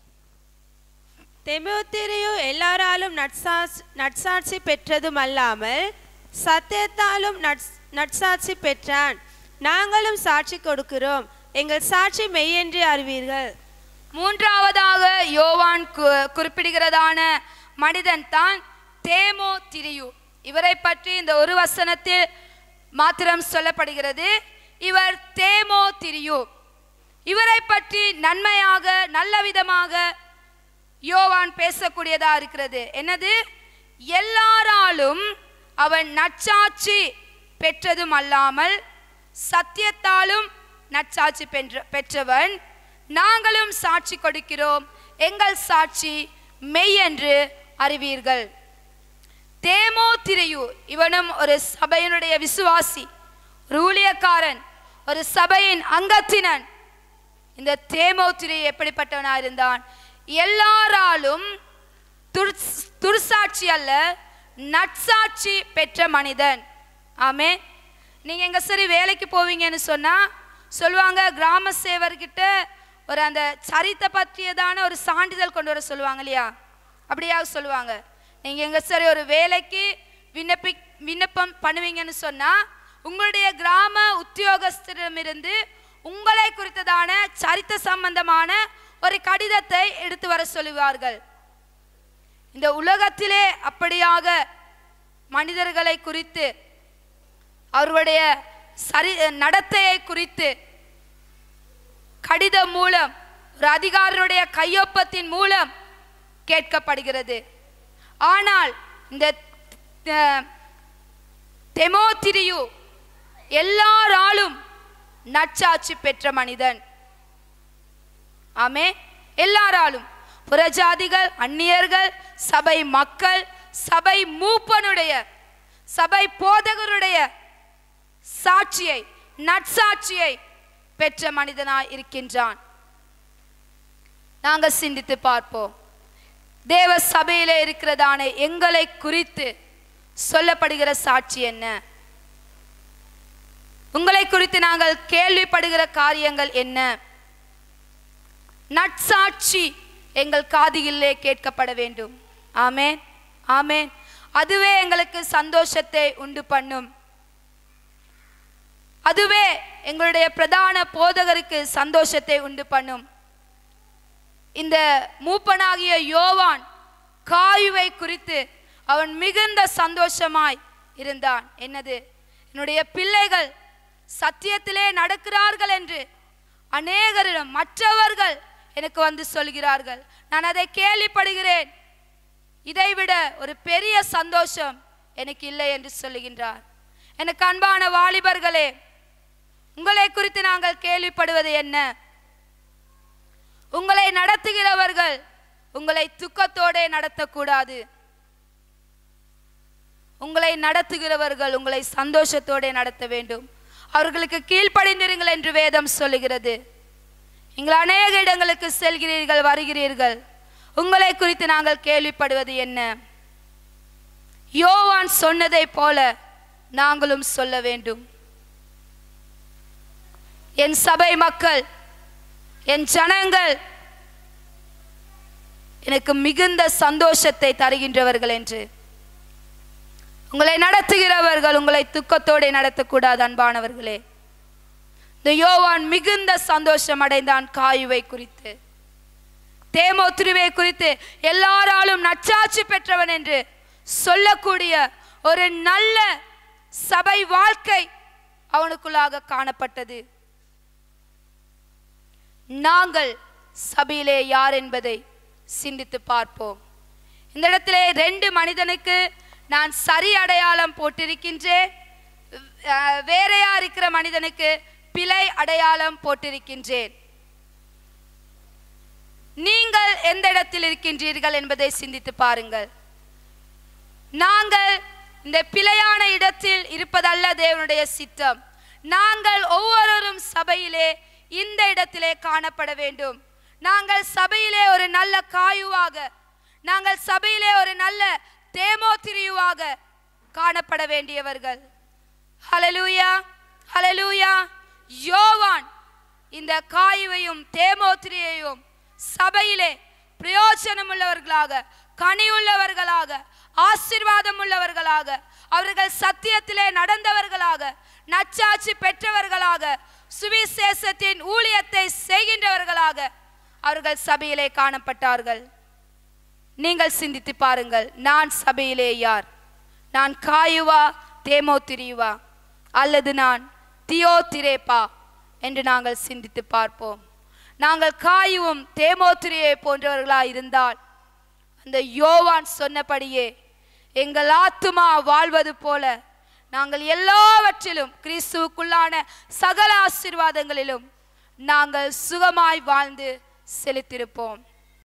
தீமோத்தேயு எல்லாராலும் நற்சாட்சி பெற்றதும் அல்லாமல் சத்தியத்தாலும் நற்சாட்சி பெற்றான். நாங்களும் சாட்சி கொடுக்கிறோம், எங்கள் சாட்சி மெய்யென்று அறிவீர்கள். 3ஆவதாக யோவான் குறிப்பிடுகிறதான மனிதன் தான் தீமோத்தேயு. இவரை பற்றி இந்த ஒரு வசனத்தில் மாத்திரம் சொல்லப்படுகிறது. இவர் தீமோத்தேயு. இவரை பற்றி நன்மையாக நல்ல விதமாக யோவான் பேசக்கூடியதா இருக்கிறது. என்னது? எல்லாராலும் அவன் நற்சாட்சி பெற்றதும் அல்லாமல் சத்தியத்தாலும் நற்சாட்சி பெற்றவன். நாங்களும் சாட்சி கொடுக்கிறோம், எங்கள் சாட்சி மெய் என்று அறிவீர்கள். தீமோத்தேயு இவனும் ஒரு சபையினுடைய விசுவாசி, ஒரு ஊழியக்காரன், ஒரு சபையின் அங்கத்தினன். இந்த தீமோத்தேயு எப்படிப்பட்டவனாக இருந்தான்? எல்லாராலும் துர்சாட்சி அல்ல, நற்சாட்சி பெற்ற மனிதன். ஆமே. நீங்க எங்க சரி வேலைக்கு போவீங்கன்னு சொன்னா சொல்லுவாங்க, கிராம சேவர்கிட்ட ஒரு அந்த சரித்தை பற்றியதான ஒரு சான்றிதழ் கொண்டு வர சொல்லுவாங்க இல்லையா? அப்படியா சொல்லுவாங்க. நீங்க எங்க சரி ஒரு வேலைக்கு விண்ணப்பம் பண்ணுவீங்கன்னு சொன்னா உங்களுடைய கிராம உத்தியோகஸ்தரிடமிருந்து உங்களை குறித்ததான சரித்த சம்பந்தமான ஒரு கடிதத்தை எடுத்து வர சொல்லுவார்கள். இந்த உலகத்திலே அப்படியாக மனிதர்களை குறித்து, அவருடைய நடத்தையை குறித்து கடிதம் மூலம், ஒரு அதிகாரியுடைய கையொப்பத்தின் மூலம் கேட்கப்படுகிறது. ஆனால் இந்த தீமோத்தேயு எல்லாராலும் நற்சாட்சி பெற்ற மனிதன். ஆமே. எல்லாராலும் புறஜாதிகள், அந்நியர்கள், சபை மக்கள், சபை மூப்பனுடைய, சபை போதகருடைய சாட்சியை, நற்சாட்சியை பெற்ற மனிதனாய் இருக்கின்றான். நாங்கள் சிந்தித்து பார்ப்போம். தேவ சபையிலே இருக்கிறதான எங்களை குறித்து சொல்லப்படுகிற சாட்சி என்ன? உங்களை குறித்து நாங்கள் கேள்விப்படுகிற காரியங்கள் என்ன? நற்சாட்சி எங்கள் காதிலே கேட்கப்பட வேண்டும். ஆமென், ஆமென். அதுவே எங்களுக்கு சந்தோஷத்தை உண்டு பண்ணும். அதுவே எங்களுடைய பிரதான போதகருக்கு சந்தோஷத்தை உண்டு பண்ணும். இந்த மூப்பனாகிய யோவான் காயுவை குறித்து அவன் மிகுந்த சந்தோஷமாய் இருந்தான். என்னது? என்னுடைய பிள்ளைகள் சத்தியத்திலே நடக்கிறார்கள் என்று அநேகரிடம் மற்றவர்கள் எனக்கு வந்து சொல்கிறார்கள். நான் அதை கேள்விப்படுகிறேன். இதைவிட ஒரு பெரிய சந்தோஷம் எனக்கு இல்லை என்று சொல்லுகின்றார். எனக்கு அன்பான வாலிபர்களே, உங்களை குறித்து நாங்கள் கேள்விப்படுவது என்ன? உங்களை நடத்துகிறவர்கள் உங்களை துக்கத்தோடு நடத்தக்கூடாது. உங்களை நடத்துகிறவர்கள் உங்களை சந்தோஷத்தோடு நடத்த வேண்டும். அவர்களுக்கு கீழ்ப்படிந்திருங்கள் என்று வேதம் சொல்லுகிறது. நீங்கள் அநேக இடங்களுக்கு செல்கிறீர்கள், வருகிறீர்கள். உங்களை குறித்து நாங்கள் கேள்விப்படுவது என்ன? யோவான் சொன்னதை போல நாங்களும் சொல்ல வேண்டும். என் சபை மக்கள், என் ஜனங்கள் எனக்கு மிகுந்த சந்தோஷத்தை தருகின்றவர்கள் என்று. உங்களை நடத்துகிறவர்கள் உங்களை துக்கத்தோடு நடத்தக்கூடாது. அன்பானவர்களே, இந்த யோவான் மிகுந்த சந்தோஷம் அடைந்தான் காயுவை குறித்து, தீமோத்தேயுவை குறித்து. எல்லாராலும் நற்சாட்சி பெற்றவன் என்று சொல்லக்கூடிய ஒரு நல்ல சபை வாழ்க்கை அவனுக்குள்ளாக காணப்பட்டது. நாங்கள் சபையிலே யார் என்பதை சிந்தித்து பார்ப்போம். இந்த இடத்திலே 2 மனிதனுக்கு நான் சரி அடையாளம் போட்டிருக்கின்றேன். வேறையா இருக்கிற மனிதனுக்கு பிழை அடையாளம் போட்டிருக்கின்றேன். நீங்கள் எந்த இடத்தில் இருக்கின்றீர்கள் என்பதை சிந்தித்து பாருங்கள். நாங்கள் இந்த பிழையான இடத்தில் இருப்பதல்ல தேவனுடைய சித்தம். நாங்கள் ஒவ்வொருவரும் சபையிலே இந்த இடத்திலே காணப்பட வேண்டும். நாங்கள் சபையிலே ஒரு நல்ல காயுவாக, நாங்கள் சபையிலே ஒரு நல்ல தீமோத்தேயுவாக காணப்பட வேண்டியவர்கள். ஹல்லேலூயா, ஹல்லேலூயா. யோவான் இந்த காயுவையும் தீமோத்தேயுவையும் சபையிலே பிரயோஜனம் உள்ளவர்களாக, கனியுள்ளவர்களாக, ஆசீர்வாதம் உள்ளவர்களாக, அவர்கள் சத்தியத்திலே நடந்தவர்களாக, நற்சாட்சி பெற்றவர்களாக, சுவிசேஷத்தின் ஊழியத்தை செய்கின்றவர்களாக அவர்கள் சபையிலே காணப்பட்டார்கள். நீங்கள் சிந்தித்து பாருங்கள், நான் சபையிலே யார்? நான் காயுவா, தீமோத்தேயுவா, அல்லது நான் தியோதிரேப்பா என்று நாங்கள் சிந்தித்து பார்ப்போம். நாங்கள் காயுவும் தீமோத்தேயுவை போன்றவர்களாக இருந்தால் அந்த யோவான் சொன்னபடியே எங்கள் ஆத்துமா வாழ்வது போல நாங்கள் எல்லாவற்றிலும் கிறிஸ்துவுக்குள்ளான சகல ஆசீர்வாதங்களிலும் நாங்கள் சுகமாய் வாழ்ந்து செலுத்திருப்போம்.